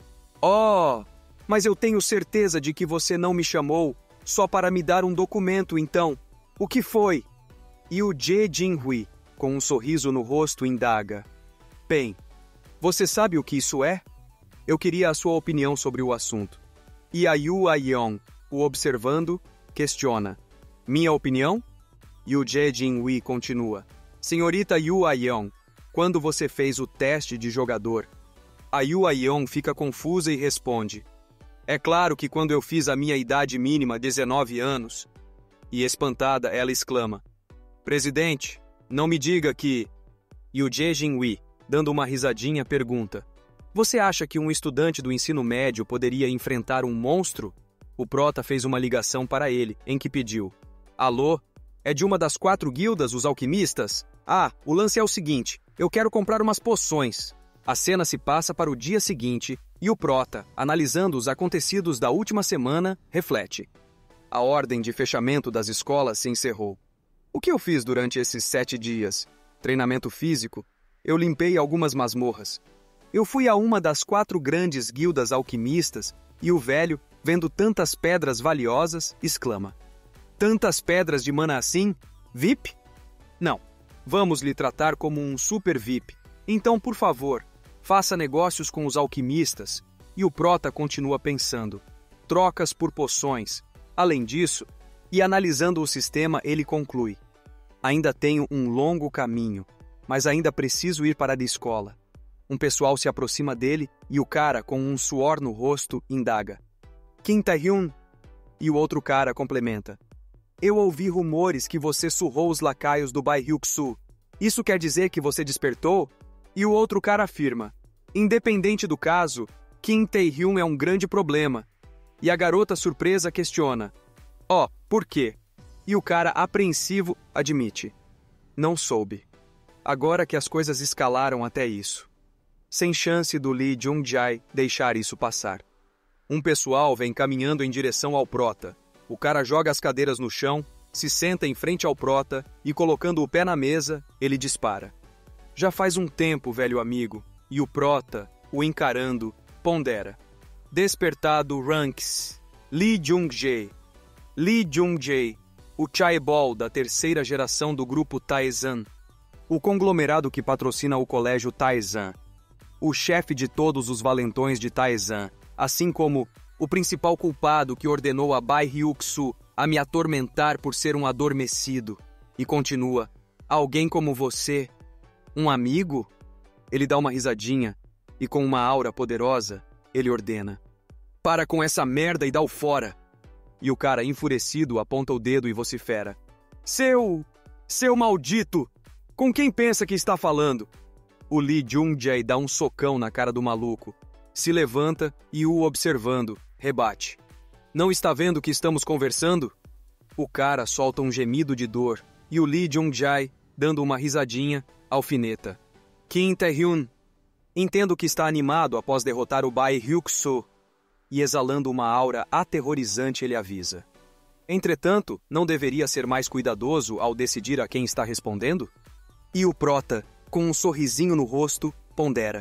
Oh, mas eu tenho certeza de que você não me chamou só para me dar um documento, então. O que foi? E o Ji Jinhui, com um sorriso no rosto, indaga. Bem, você sabe o que isso é? Eu queria a sua opinião sobre o assunto. E a Yu A-young, o observando, questiona. Minha opinião? E o Ji Jinhui continua. Senhorita Yu A-young, quando você fez o teste de jogador? A Yu A-young fica confusa e responde. É claro que quando eu fiz a minha idade mínima, dezenove anos. E espantada, ela exclama. Presidente, não me diga que... E o Ji Jinhui, dando uma risadinha, pergunta. Você acha que um estudante do ensino médio poderia enfrentar um monstro? O prota fez uma ligação para ele, em que pediu. Alô? É de uma das quatro guildas, os alquimistas? Ah, o lance é o seguinte, eu quero comprar umas poções. A cena se passa para o dia seguinte e o prota, analisando os acontecidos da última semana, reflete. A ordem de fechamento das escolas se encerrou. O que eu fiz durante esses sete dias? Treinamento físico? Eu limpei algumas masmorras. Eu fui a uma das quatro grandes guildas alquimistas e o velho, vendo tantas pedras valiosas, exclama. Tantas pedras de mana assim? V I P? Não. Vamos lhe tratar como um super V I P. Então, por favor, faça negócios com os alquimistas. E o prota continua pensando. Trocas por poções. Além disso, e analisando o sistema, ele conclui. Ainda tenho um longo caminho, mas ainda preciso ir para a escola. Um pessoal se aproxima dele e o cara, com um suor no rosto, indaga. Kim Tae-hyun? E o outro cara complementa. Eu ouvi rumores que você surrou os lacaios do Bai Hyuk-soo. Isso quer dizer que você despertou? E o outro cara afirma. Independente do caso, Kim Tae-hyun é um grande problema. E a garota surpresa questiona. Ó, oh, por quê? E o cara apreensivo admite. Não soube. Agora que as coisas escalaram até isso. Sem chance do Lee Jung-jae deixar isso passar. Um pessoal vem caminhando em direção ao prota. O cara joga as cadeiras no chão, se senta em frente ao prota e, colocando o pé na mesa, ele dispara. Já faz um tempo, velho amigo, e o prota, o encarando, pondera. Despertado Ranks, Lee Jung-jae. Lee Jung-jae, o chaebol da terceira geração do grupo Taizan. O conglomerado que patrocina o colégio Taizan. O chefe de todos os valentões de Taizan, assim como o principal culpado que ordenou a Bai Hyuk-soo a me atormentar por ser um adormecido. E continua, alguém como você, um amigo? Ele dá uma risadinha e com uma aura poderosa, ele ordena. Para com essa merda e dá o fora. E o cara enfurecido aponta o dedo e vocifera. Seu... seu maldito! Com quem pensa que está falando? O Lee Jung-jae dá um socão na cara do maluco. Se levanta e o observando, rebate. Não está vendo que estamos conversando? O cara solta um gemido de dor e o Lee Jung-jae, dando uma risadinha, alfineta. Kim Tae-hyun, entendo que está animado após derrotar o Bai Hyuk-soo. E exalando uma aura aterrorizante, ele avisa. Entretanto, não deveria ser mais cuidadoso ao decidir a quem está respondendo? E o prota, com um sorrisinho no rosto, pondera.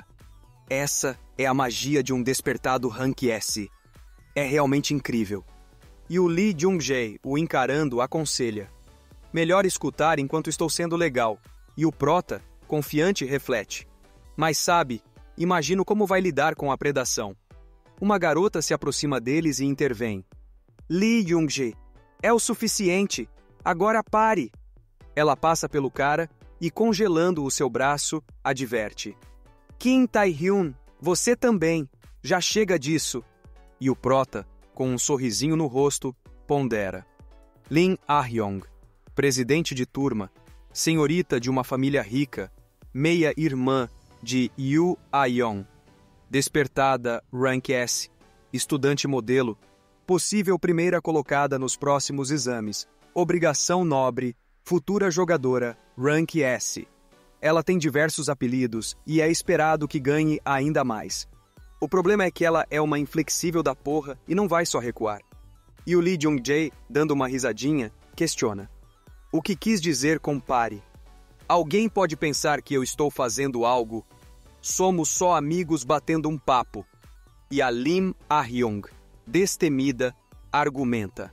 Essa é a magia de um despertado Rank S. É realmente incrível. E o Lee Jung-jae, o encarando, aconselha. Melhor escutar enquanto estou sendo legal. E o prota, confiante, reflete. Mas sabe, imagino como vai lidar com a predação. Uma garota se aproxima deles e intervém. Lee Jung-jae, é o suficiente. Agora pare. Ela passa pelo cara e, congelando o seu braço, adverte: Kim Tae-hyun, você também, já chega disso. E o prota, com um sorrisinho no rosto, pondera: Lim Ah-yong, presidente de turma, senhorita de uma família rica, meia-irmã de Yoo Ah-yong, despertada Rank S, estudante modelo, possível primeira colocada nos próximos exames, obrigação nobre, futura jogadora Rank S. Ela tem diversos apelidos e é esperado que ganhe ainda mais. O problema é que ela é uma inflexível da porra e não vai só recuar. E o Lee Jung-jae, dando uma risadinha, questiona: O que quis dizer com pare? Alguém pode pensar que eu estou fazendo algo? Somos só amigos batendo um papo. E a Lim Ah-yong, destemida, argumenta: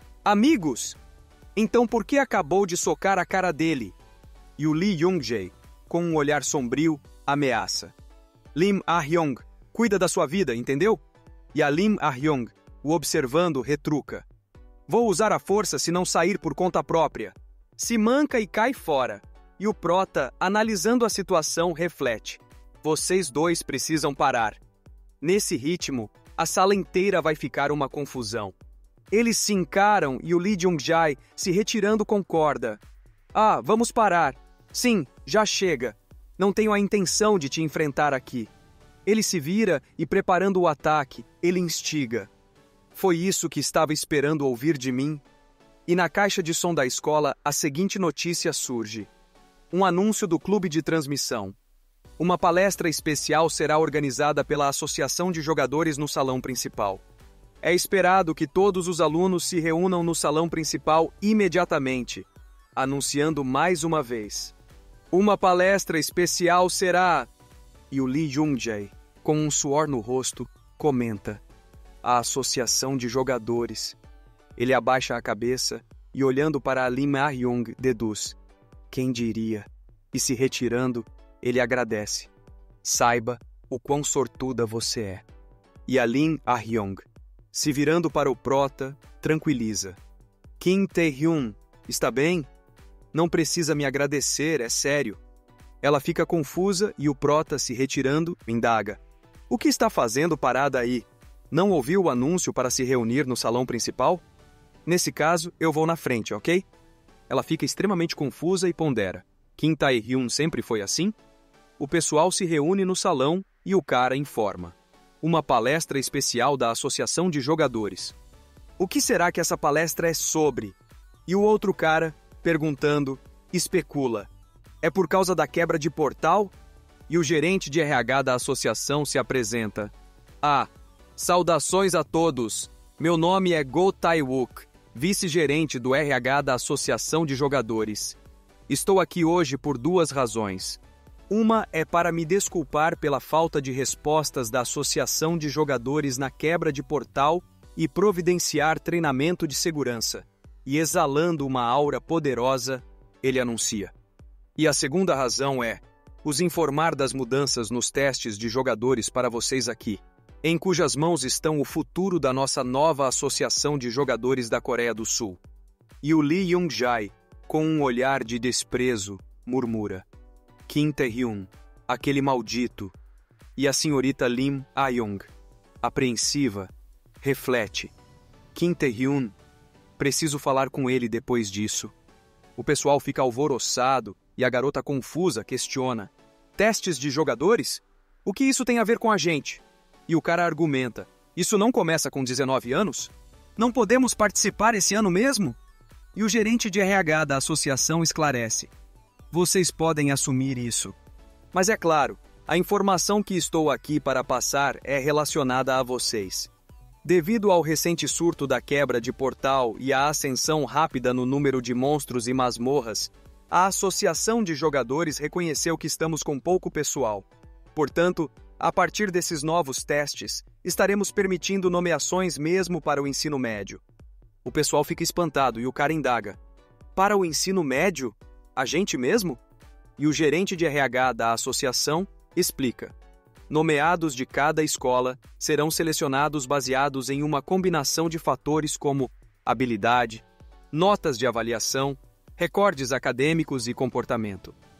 Amigos? Então por que acabou de socar a cara dele? E o Lee Jung-jae, com um olhar sombrio, ameaça: Lim Ah-yong, cuida da sua vida, entendeu? E a Lim Ah-yong, o observando, retruca: Vou usar a força se não sair por conta própria. Se manca e cai fora. E o prota, analisando a situação, reflete: Vocês dois precisam parar. Nesse ritmo, a sala inteira vai ficar uma confusão. Eles se encaram e o Lee Jung-jae, se retirando, concorda: Ah, vamos parar. Sim, já chega. Não tenho a intenção de te enfrentar aqui. Ele se vira e, preparando o ataque, ele instiga: Foi isso que estava esperando ouvir de mim? E na caixa de som da escola, a seguinte notícia surge: um anúncio do clube de transmissão. Uma palestra especial será organizada pela Associação de Jogadores no salão principal. É esperado que todos os alunos se reúnam no salão principal imediatamente, anunciando mais uma vez: Uma palestra especial será... E o Lee Jung-jae, com um suor no rosto, comenta: A Associação de Jogadores. Ele abaixa a cabeça e, olhando para a Lim Ah-yong, deduz: Quem diria? E se retirando, ele agradece: Saiba o quão sortuda você é. E a Lim Ah-yong, se virando para o prota, tranquiliza: Kim Tae-hyun, está bem? Não precisa me agradecer, é sério. Ela fica confusa e o prota, se retirando, indaga: O que está fazendo parada aí? Não ouviu o anúncio para se reunir no salão principal? Nesse caso, eu vou na frente, ok? Ela fica extremamente confusa e pondera: Kim Tae-hyun sempre foi assim? O pessoal se reúne no salão e o cara informa: Uma palestra especial da Associação de Jogadores. O que será que essa palestra é sobre? E o outro cara, perguntando, especula: É por causa da quebra de portal? E o gerente de R H da associação se apresenta: Ah, saudações a todos. Meu nome é Go Tai-wook, vice-gerente do R H da Associação de Jogadores. Estou aqui hoje por duas razões. Uma é para me desculpar pela falta de respostas da Associação de Jogadores na quebra de portal e providenciar treinamento de segurança. E exalando uma aura poderosa, ele anuncia: E a segunda razão é os informar das mudanças nos testes de jogadores para vocês aqui, em cujas mãos estão o futuro da nossa nova Associação de Jogadores da Coreia do Sul. E o Lee Jung-jae, com um olhar de desprezo, murmura: Kim Tae-hyun, aquele maldito. E a senhorita Lim Ah-yong, apreensiva, reflete: Kim Tae-hyun, preciso falar com ele depois disso. O pessoal fica alvoroçado e a garota confusa questiona: Testes de jogadores? O que isso tem a ver com a gente? E o cara argumenta: Isso não começa com dezenove anos? Não podemos participar esse ano mesmo? E o gerente de R H da associação esclarece: Vocês podem assumir isso. Mas é claro, a informação que estou aqui para passar é relacionada a vocês. Devido ao recente surto da quebra de portal e à ascensão rápida no número de monstros e masmorras, a Associação de Jogadores reconheceu que estamos com pouco pessoal. Portanto, a partir desses novos testes, estaremos permitindo nomeações mesmo para o ensino médio. O pessoal fica espantado e o cara indaga: Para o ensino médio? A gente mesmo? E o gerente de R H da associação explica: Nomeados de cada escola serão selecionados baseados em uma combinação de fatores como habilidade, notas de avaliação, recordes acadêmicos e comportamento.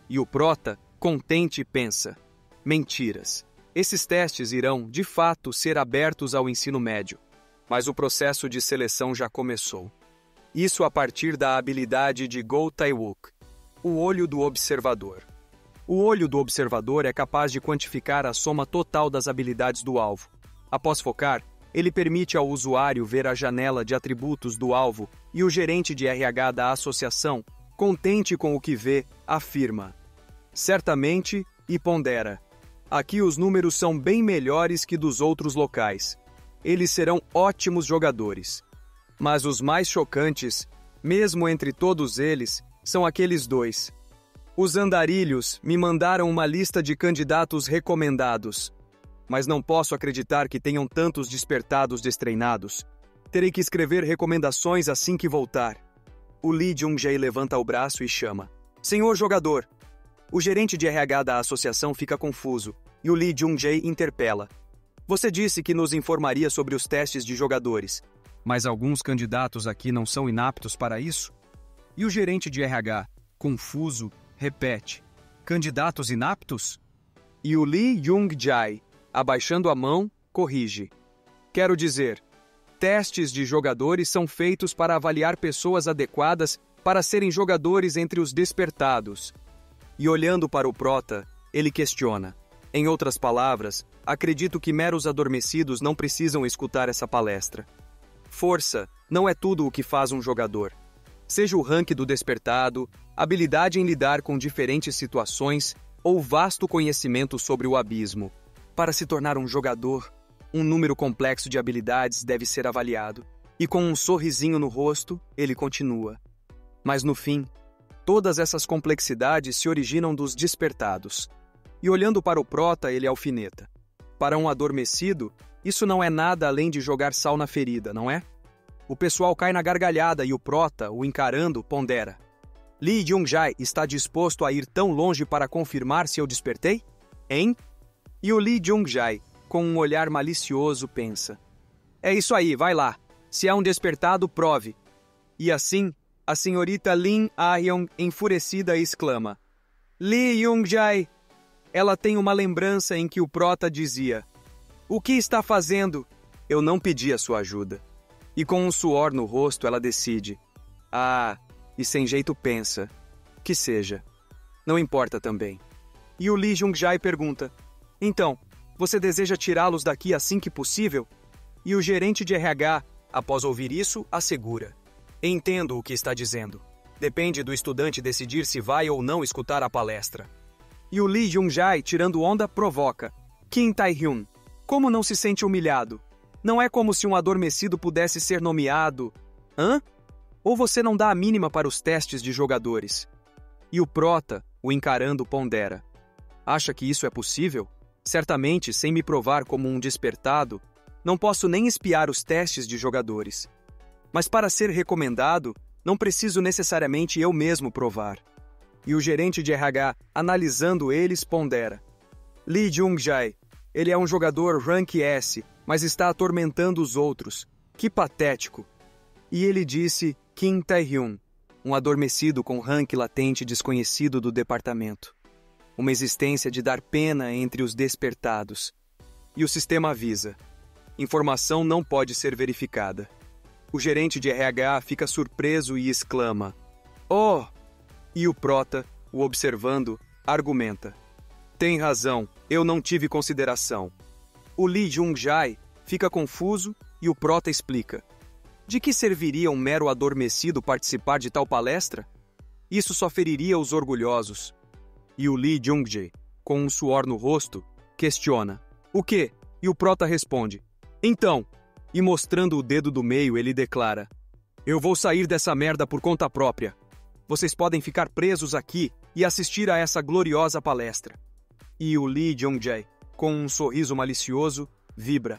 E o prota, contente, pensa: mentiras. Esses testes irão, de fato, ser abertos ao ensino médio. Mas o processo de seleção já começou. Isso a partir da habilidade de Go Tai-wook, o olho do observador. O olho do observador é capaz de quantificar a soma total das habilidades do alvo. Após focar, ele permite ao usuário ver a janela de atributos do alvo e o gerente de R H da associação, contente com o que vê, afirma: certamente, e pondera: aqui os números são bem melhores que dos outros locais. Eles serão ótimos jogadores. Mas os mais chocantes, mesmo entre todos eles, são aqueles dois. Os andarilhos me mandaram uma lista de candidatos recomendados. Mas não posso acreditar que tenham tantos despertados destreinados. Terei que escrever recomendações assim que voltar. O Lee Jung-jae levanta o braço e chama: senhor jogador. O gerente de R H da associação fica confuso, e o Lee Jung-jae interpela: você disse que nos informaria sobre os testes de jogadores, mas alguns candidatos aqui não são inaptos para isso? E o gerente de R H, confuso, repete: candidatos inaptos? E o Lee Jung-jae, abaixando a mão, corrige: quero dizer, testes de jogadores são feitos para avaliar pessoas adequadas para serem jogadores entre os despertados. E olhando para o prota, ele questiona: em outras palavras, acredito que meros adormecidos não precisam escutar essa palestra. Força não é tudo o que faz um jogador. Seja o rank do despertado, habilidade em lidar com diferentes situações ou vasto conhecimento sobre o abismo. Para se tornar um jogador, um número complexo de habilidades deve ser avaliado. E com um sorrisinho no rosto, ele continua: mas no fim, todas essas complexidades se originam dos despertados. E olhando para o prota, ele alfineta: para um adormecido, isso não é nada além de jogar sal na ferida, não é? O pessoal cai na gargalhada e o prota, o encarando, pondera: Lee Jung-jae está disposto a ir tão longe para confirmar se eu despertei? Hein? E o Lee Jung-jae, com um olhar malicioso, pensa: é isso aí, vai lá. Se é um despertado, prove. E assim, a senhorita Lin Ah-hyung, enfurecida, exclama: Lee Jung-jae! Ela tem uma lembrança em que o prota dizia: o que está fazendo? Eu não pedi a sua ajuda. E com um suor no rosto, ela decide: ah, e sem jeito pensa: que seja. Não importa também. E o Lee Jung-jae pergunta: então, você deseja tirá-los daqui assim que possível? E o gerente de R H, após ouvir isso, assegura: entendo o que está dizendo. Depende do estudante decidir se vai ou não escutar a palestra. E o Lee Jung-jae, tirando onda, provoca: Kim Tae-hyun, como não se sente humilhado? Não é como se um adormecido pudesse ser nomeado... Hã? Ou você não dá a mínima para os testes de jogadores? E o prota, o encarando, pondera: acha que isso é possível? Certamente, sem me provar como um despertado, não posso nem espiar os testes de jogadores. Mas para ser recomendado, não preciso necessariamente eu mesmo provar. E o gerente de R H, analisando eles, pondera: Lee Jung-jae, ele é um jogador rank S, mas está atormentando os outros. Que patético. E ele disse Kim Tae-hyun, um adormecido com rank latente desconhecido do departamento. Uma existência de dar pena entre os despertados. E o sistema avisa: informação não pode ser verificada. O gerente de R H fica surpreso e exclama: oh! E o prota, o observando, argumenta: tem razão, eu não tive consideração. O Lee Jung-jae fica confuso e o prota explica: de que serviria um mero adormecido participar de tal palestra? Isso só feriria os orgulhosos. E o Lee Jung-jae, com um suor no rosto, questiona: o quê? E o prota responde: então, e mostrando o dedo do meio, ele declara: eu vou sair dessa merda por conta própria. Vocês podem ficar presos aqui e assistir a essa gloriosa palestra. E o Lee Jung-jae, com um sorriso malicioso, vibra: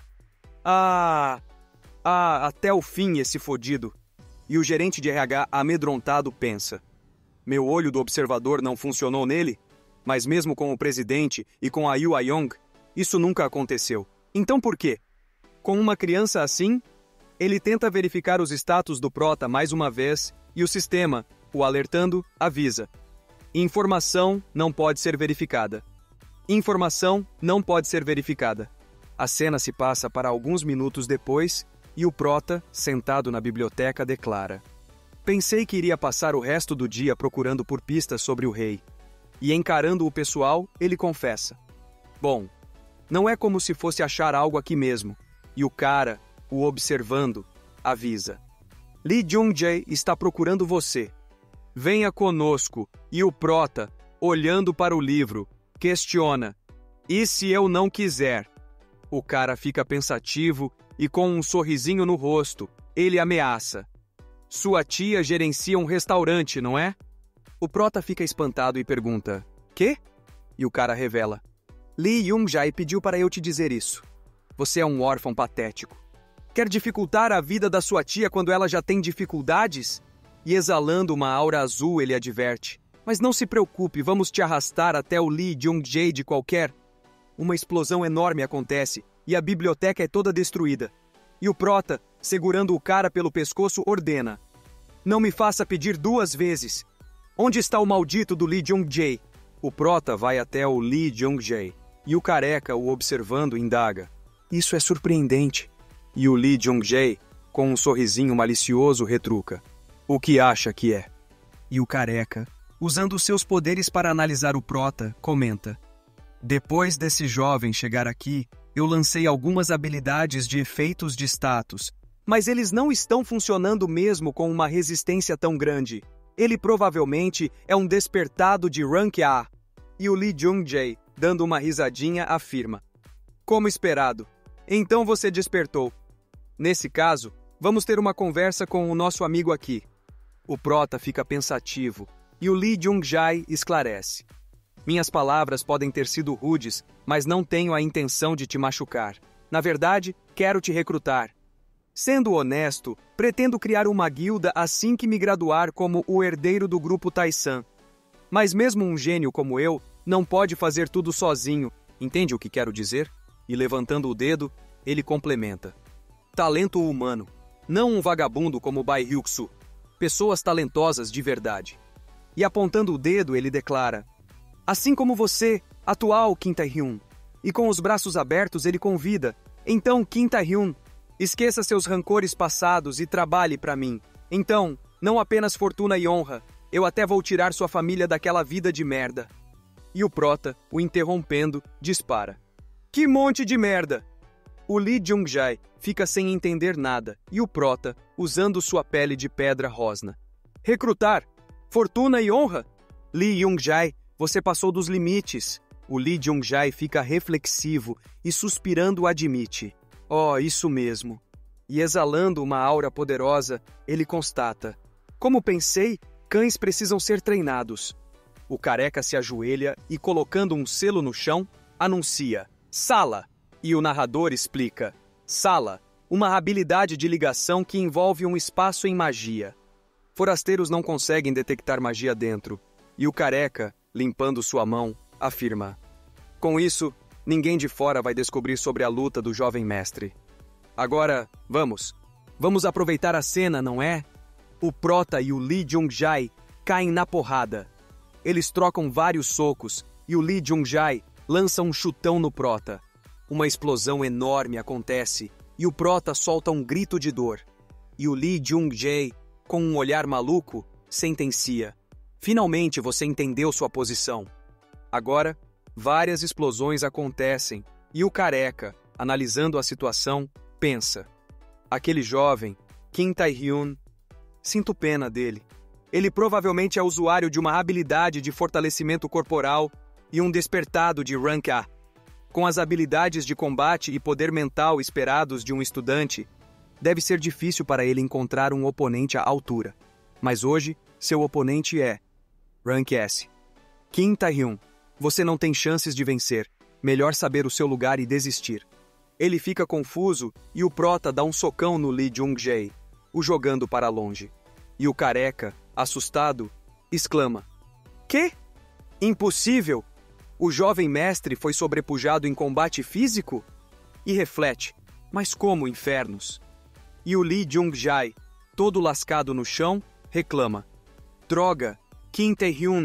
ah, ah, até o fim esse fodido. E o gerente de R H, amedrontado, pensa: meu olho do observador não funcionou nele? Mas mesmo com o presidente e com a Yu Ah-young, isso nunca aconteceu. Então por quê? Com uma criança assim, ele tenta verificar os status do prota mais uma vez e o sistema, o alertando, avisa: Informação não pode ser verificada. Informação não pode ser verificada. A cena se passa para alguns minutos depois e o prota, sentado na biblioteca, declara: Pensei que iria passar o resto do dia procurando por pistas sobre o rei. E encarando o pessoal, ele confessa: Bom, não é como se fosse achar algo aqui mesmo. E o cara, o observando, avisa: Lee Jung-jae está procurando você. Venha conosco. E o prota, olhando para o livro, questiona: E se eu não quiser? O cara fica pensativo e com um sorrisinho no rosto, ele ameaça: Sua tia gerencia um restaurante, não é? O prota fica espantado e pergunta: Quê? E o cara revela: Lee Jung-jae pediu para eu te dizer isso. Você é um órfão patético. Quer dificultar a vida da sua tia quando ela já tem dificuldades? E exalando uma aura azul, ele adverte: Mas não se preocupe, vamos te arrastar até o Lee Jung-jae de qualquer... Uma explosão enorme acontece e a biblioteca é toda destruída. E o prota, segurando o cara pelo pescoço, ordena: Não me faça pedir duas vezes. Onde está o maldito do Lee Jung-jae? O prota vai até o Lee Jung-jae e o careca, o observando, indaga: Isso é surpreendente. E o Lee Jung-jae, com um sorrisinho malicioso, retruca: O que acha que é? E o careca, usando seus poderes para analisar o prota, comenta: Depois desse jovem chegar aqui, eu lancei algumas habilidades de efeitos de status, mas eles não estão funcionando mesmo com uma resistência tão grande. Ele provavelmente é um despertado de rank A. E o Lee Jung-jae, dando uma risadinha, afirma: Como esperado. Então você despertou. Nesse caso, vamos ter uma conversa com o nosso amigo aqui. O prota fica pensativo e o Lee Jung-jae esclarece: Minhas palavras podem ter sido rudes, mas não tenho a intenção de te machucar. Na verdade, quero te recrutar. Sendo honesto, pretendo criar uma guilda assim que me graduar como o herdeiro do grupo Taisan. Mas mesmo um gênio como eu não pode fazer tudo sozinho. Entende o que quero dizer? E levantando o dedo, ele complementa: Talento humano, não um vagabundo como Bai Hyuk-soo. Pessoas talentosas de verdade. E apontando o dedo, ele declara: Assim como você, atual Kim Tae-hyun. E com os braços abertos ele convida: Então, Kim Tae-hyun, esqueça seus rancores passados e trabalhe para mim. Então, não apenas fortuna e honra, eu até vou tirar sua família daquela vida de merda. E o prota, o interrompendo, dispara: Que monte de merda! O Lee Jung-jae fica sem entender nada e o prota, usando sua pele de pedra rosna: Recrutar? Fortuna e honra? Lee Jung-jae, você passou dos limites. O Lee Jung-jae fica reflexivo e suspirando admite: Oh, isso mesmo. E exalando uma aura poderosa, ele constata: Como pensei, cães precisam ser treinados. O careca se ajoelha e, colocando um selo no chão, anuncia: Sala! E o narrador explica: Sala, uma habilidade de ligação que envolve um espaço em magia. Forasteiros não conseguem detectar magia dentro. E o careca, limpando sua mão, afirma: Com isso, ninguém de fora vai descobrir sobre a luta do jovem mestre. Agora, vamos. Vamos aproveitar a cena, não é? O prota e o Lee Jung-jae caem na porrada. Eles trocam vários socos e o Lee Jung-jae lança um chutão no prota. Uma explosão enorme acontece e o prota solta um grito de dor. E o Lee Jung-jae, com um olhar maluco, sentencia: Finalmente você entendeu sua posição. Agora, várias explosões acontecem e o careca, analisando a situação, pensa: Aquele jovem, Kim Tae-hyun, sinto pena dele. Ele provavelmente é usuário de uma habilidade de fortalecimento corporal e um despertado de rank A. Com as habilidades de combate e poder mental esperados de um estudante, deve ser difícil para ele encontrar um oponente à altura. Mas hoje, seu oponente é Rank S. Kim Tae-hyun, você não tem chances de vencer. Melhor saber o seu lugar e desistir. Ele fica confuso e o prota dá um socão no Lee Jung-jae, o jogando para longe. E o careca, assustado, exclama: Quê? Impossível! O jovem mestre foi sobrepujado em combate físico? E reflete: Mas como, infernos? E o Lee Jung-jae, todo lascado no chão, reclama: Droga, Kim Tae-hyun,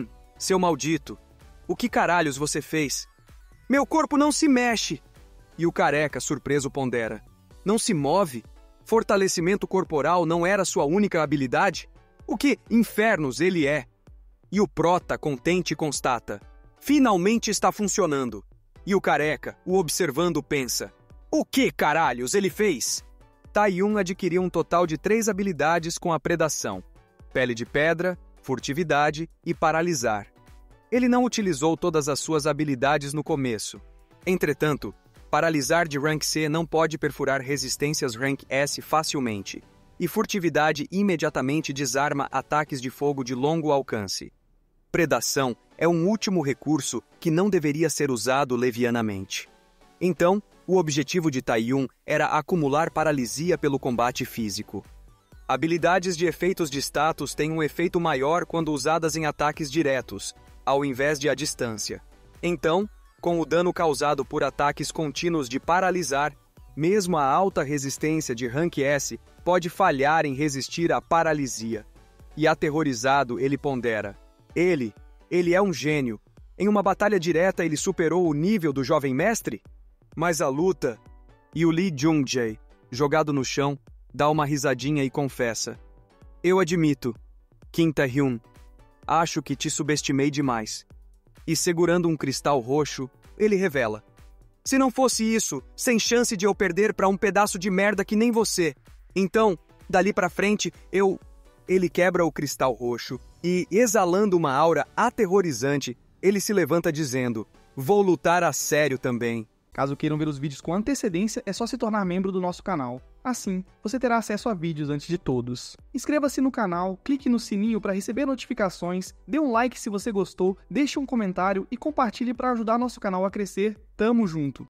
Seu maldito, o que caralhos você fez? Meu corpo não se mexe! E o careca, surpreso, pondera. Não se move? Fortalecimento corporal não era sua única habilidade? O que infernos ele é? E o prota, contente, constata. Finalmente está funcionando. E o careca, o observando, pensa. O que caralhos ele fez? Taiyun adquiriu um total de três habilidades com a predação. Pele de pedra, furtividade e paralisar. Ele não utilizou todas as suas habilidades no começo. Entretanto, paralisar de Rank C não pode perfurar resistências Rank S facilmente, e furtividade imediatamente desarma ataques de fogo de longo alcance. Predação é um último recurso que não deveria ser usado levianamente. Então, o objetivo de Taiyun era acumular paralisia pelo combate físico. Habilidades de efeitos de status têm um efeito maior quando usadas em ataques diretos, ao invés de à distância. Então, com o dano causado por ataques contínuos de paralisar, mesmo a alta resistência de Rank S pode falhar em resistir à paralisia. E aterrorizado, ele pondera. Ele, ele é um gênio. Em uma batalha direta ele superou o nível do jovem mestre? Mas a luta... E o Lee Jung-jae, jogado no chão, dá uma risadinha e confessa. Eu admito, Kim Tae-hyun, acho que te subestimei demais. E segurando um cristal roxo, ele revela. Se não fosse isso, sem chance de eu perder pra um pedaço de merda que nem você. Então, dali pra frente, eu... Ele quebra o cristal roxo e, exalando uma aura aterrorizante, ele se levanta dizendo, vou lutar a sério também. Caso queiram ver os vídeos com antecedência, é só se tornar membro do nosso canal. Assim, você terá acesso a vídeos antes de todos. Inscreva-se no canal, clique no sininho para receber notificações, dê um like se você gostou, deixe um comentário e compartilhe para ajudar nosso canal a crescer. Tamo junto!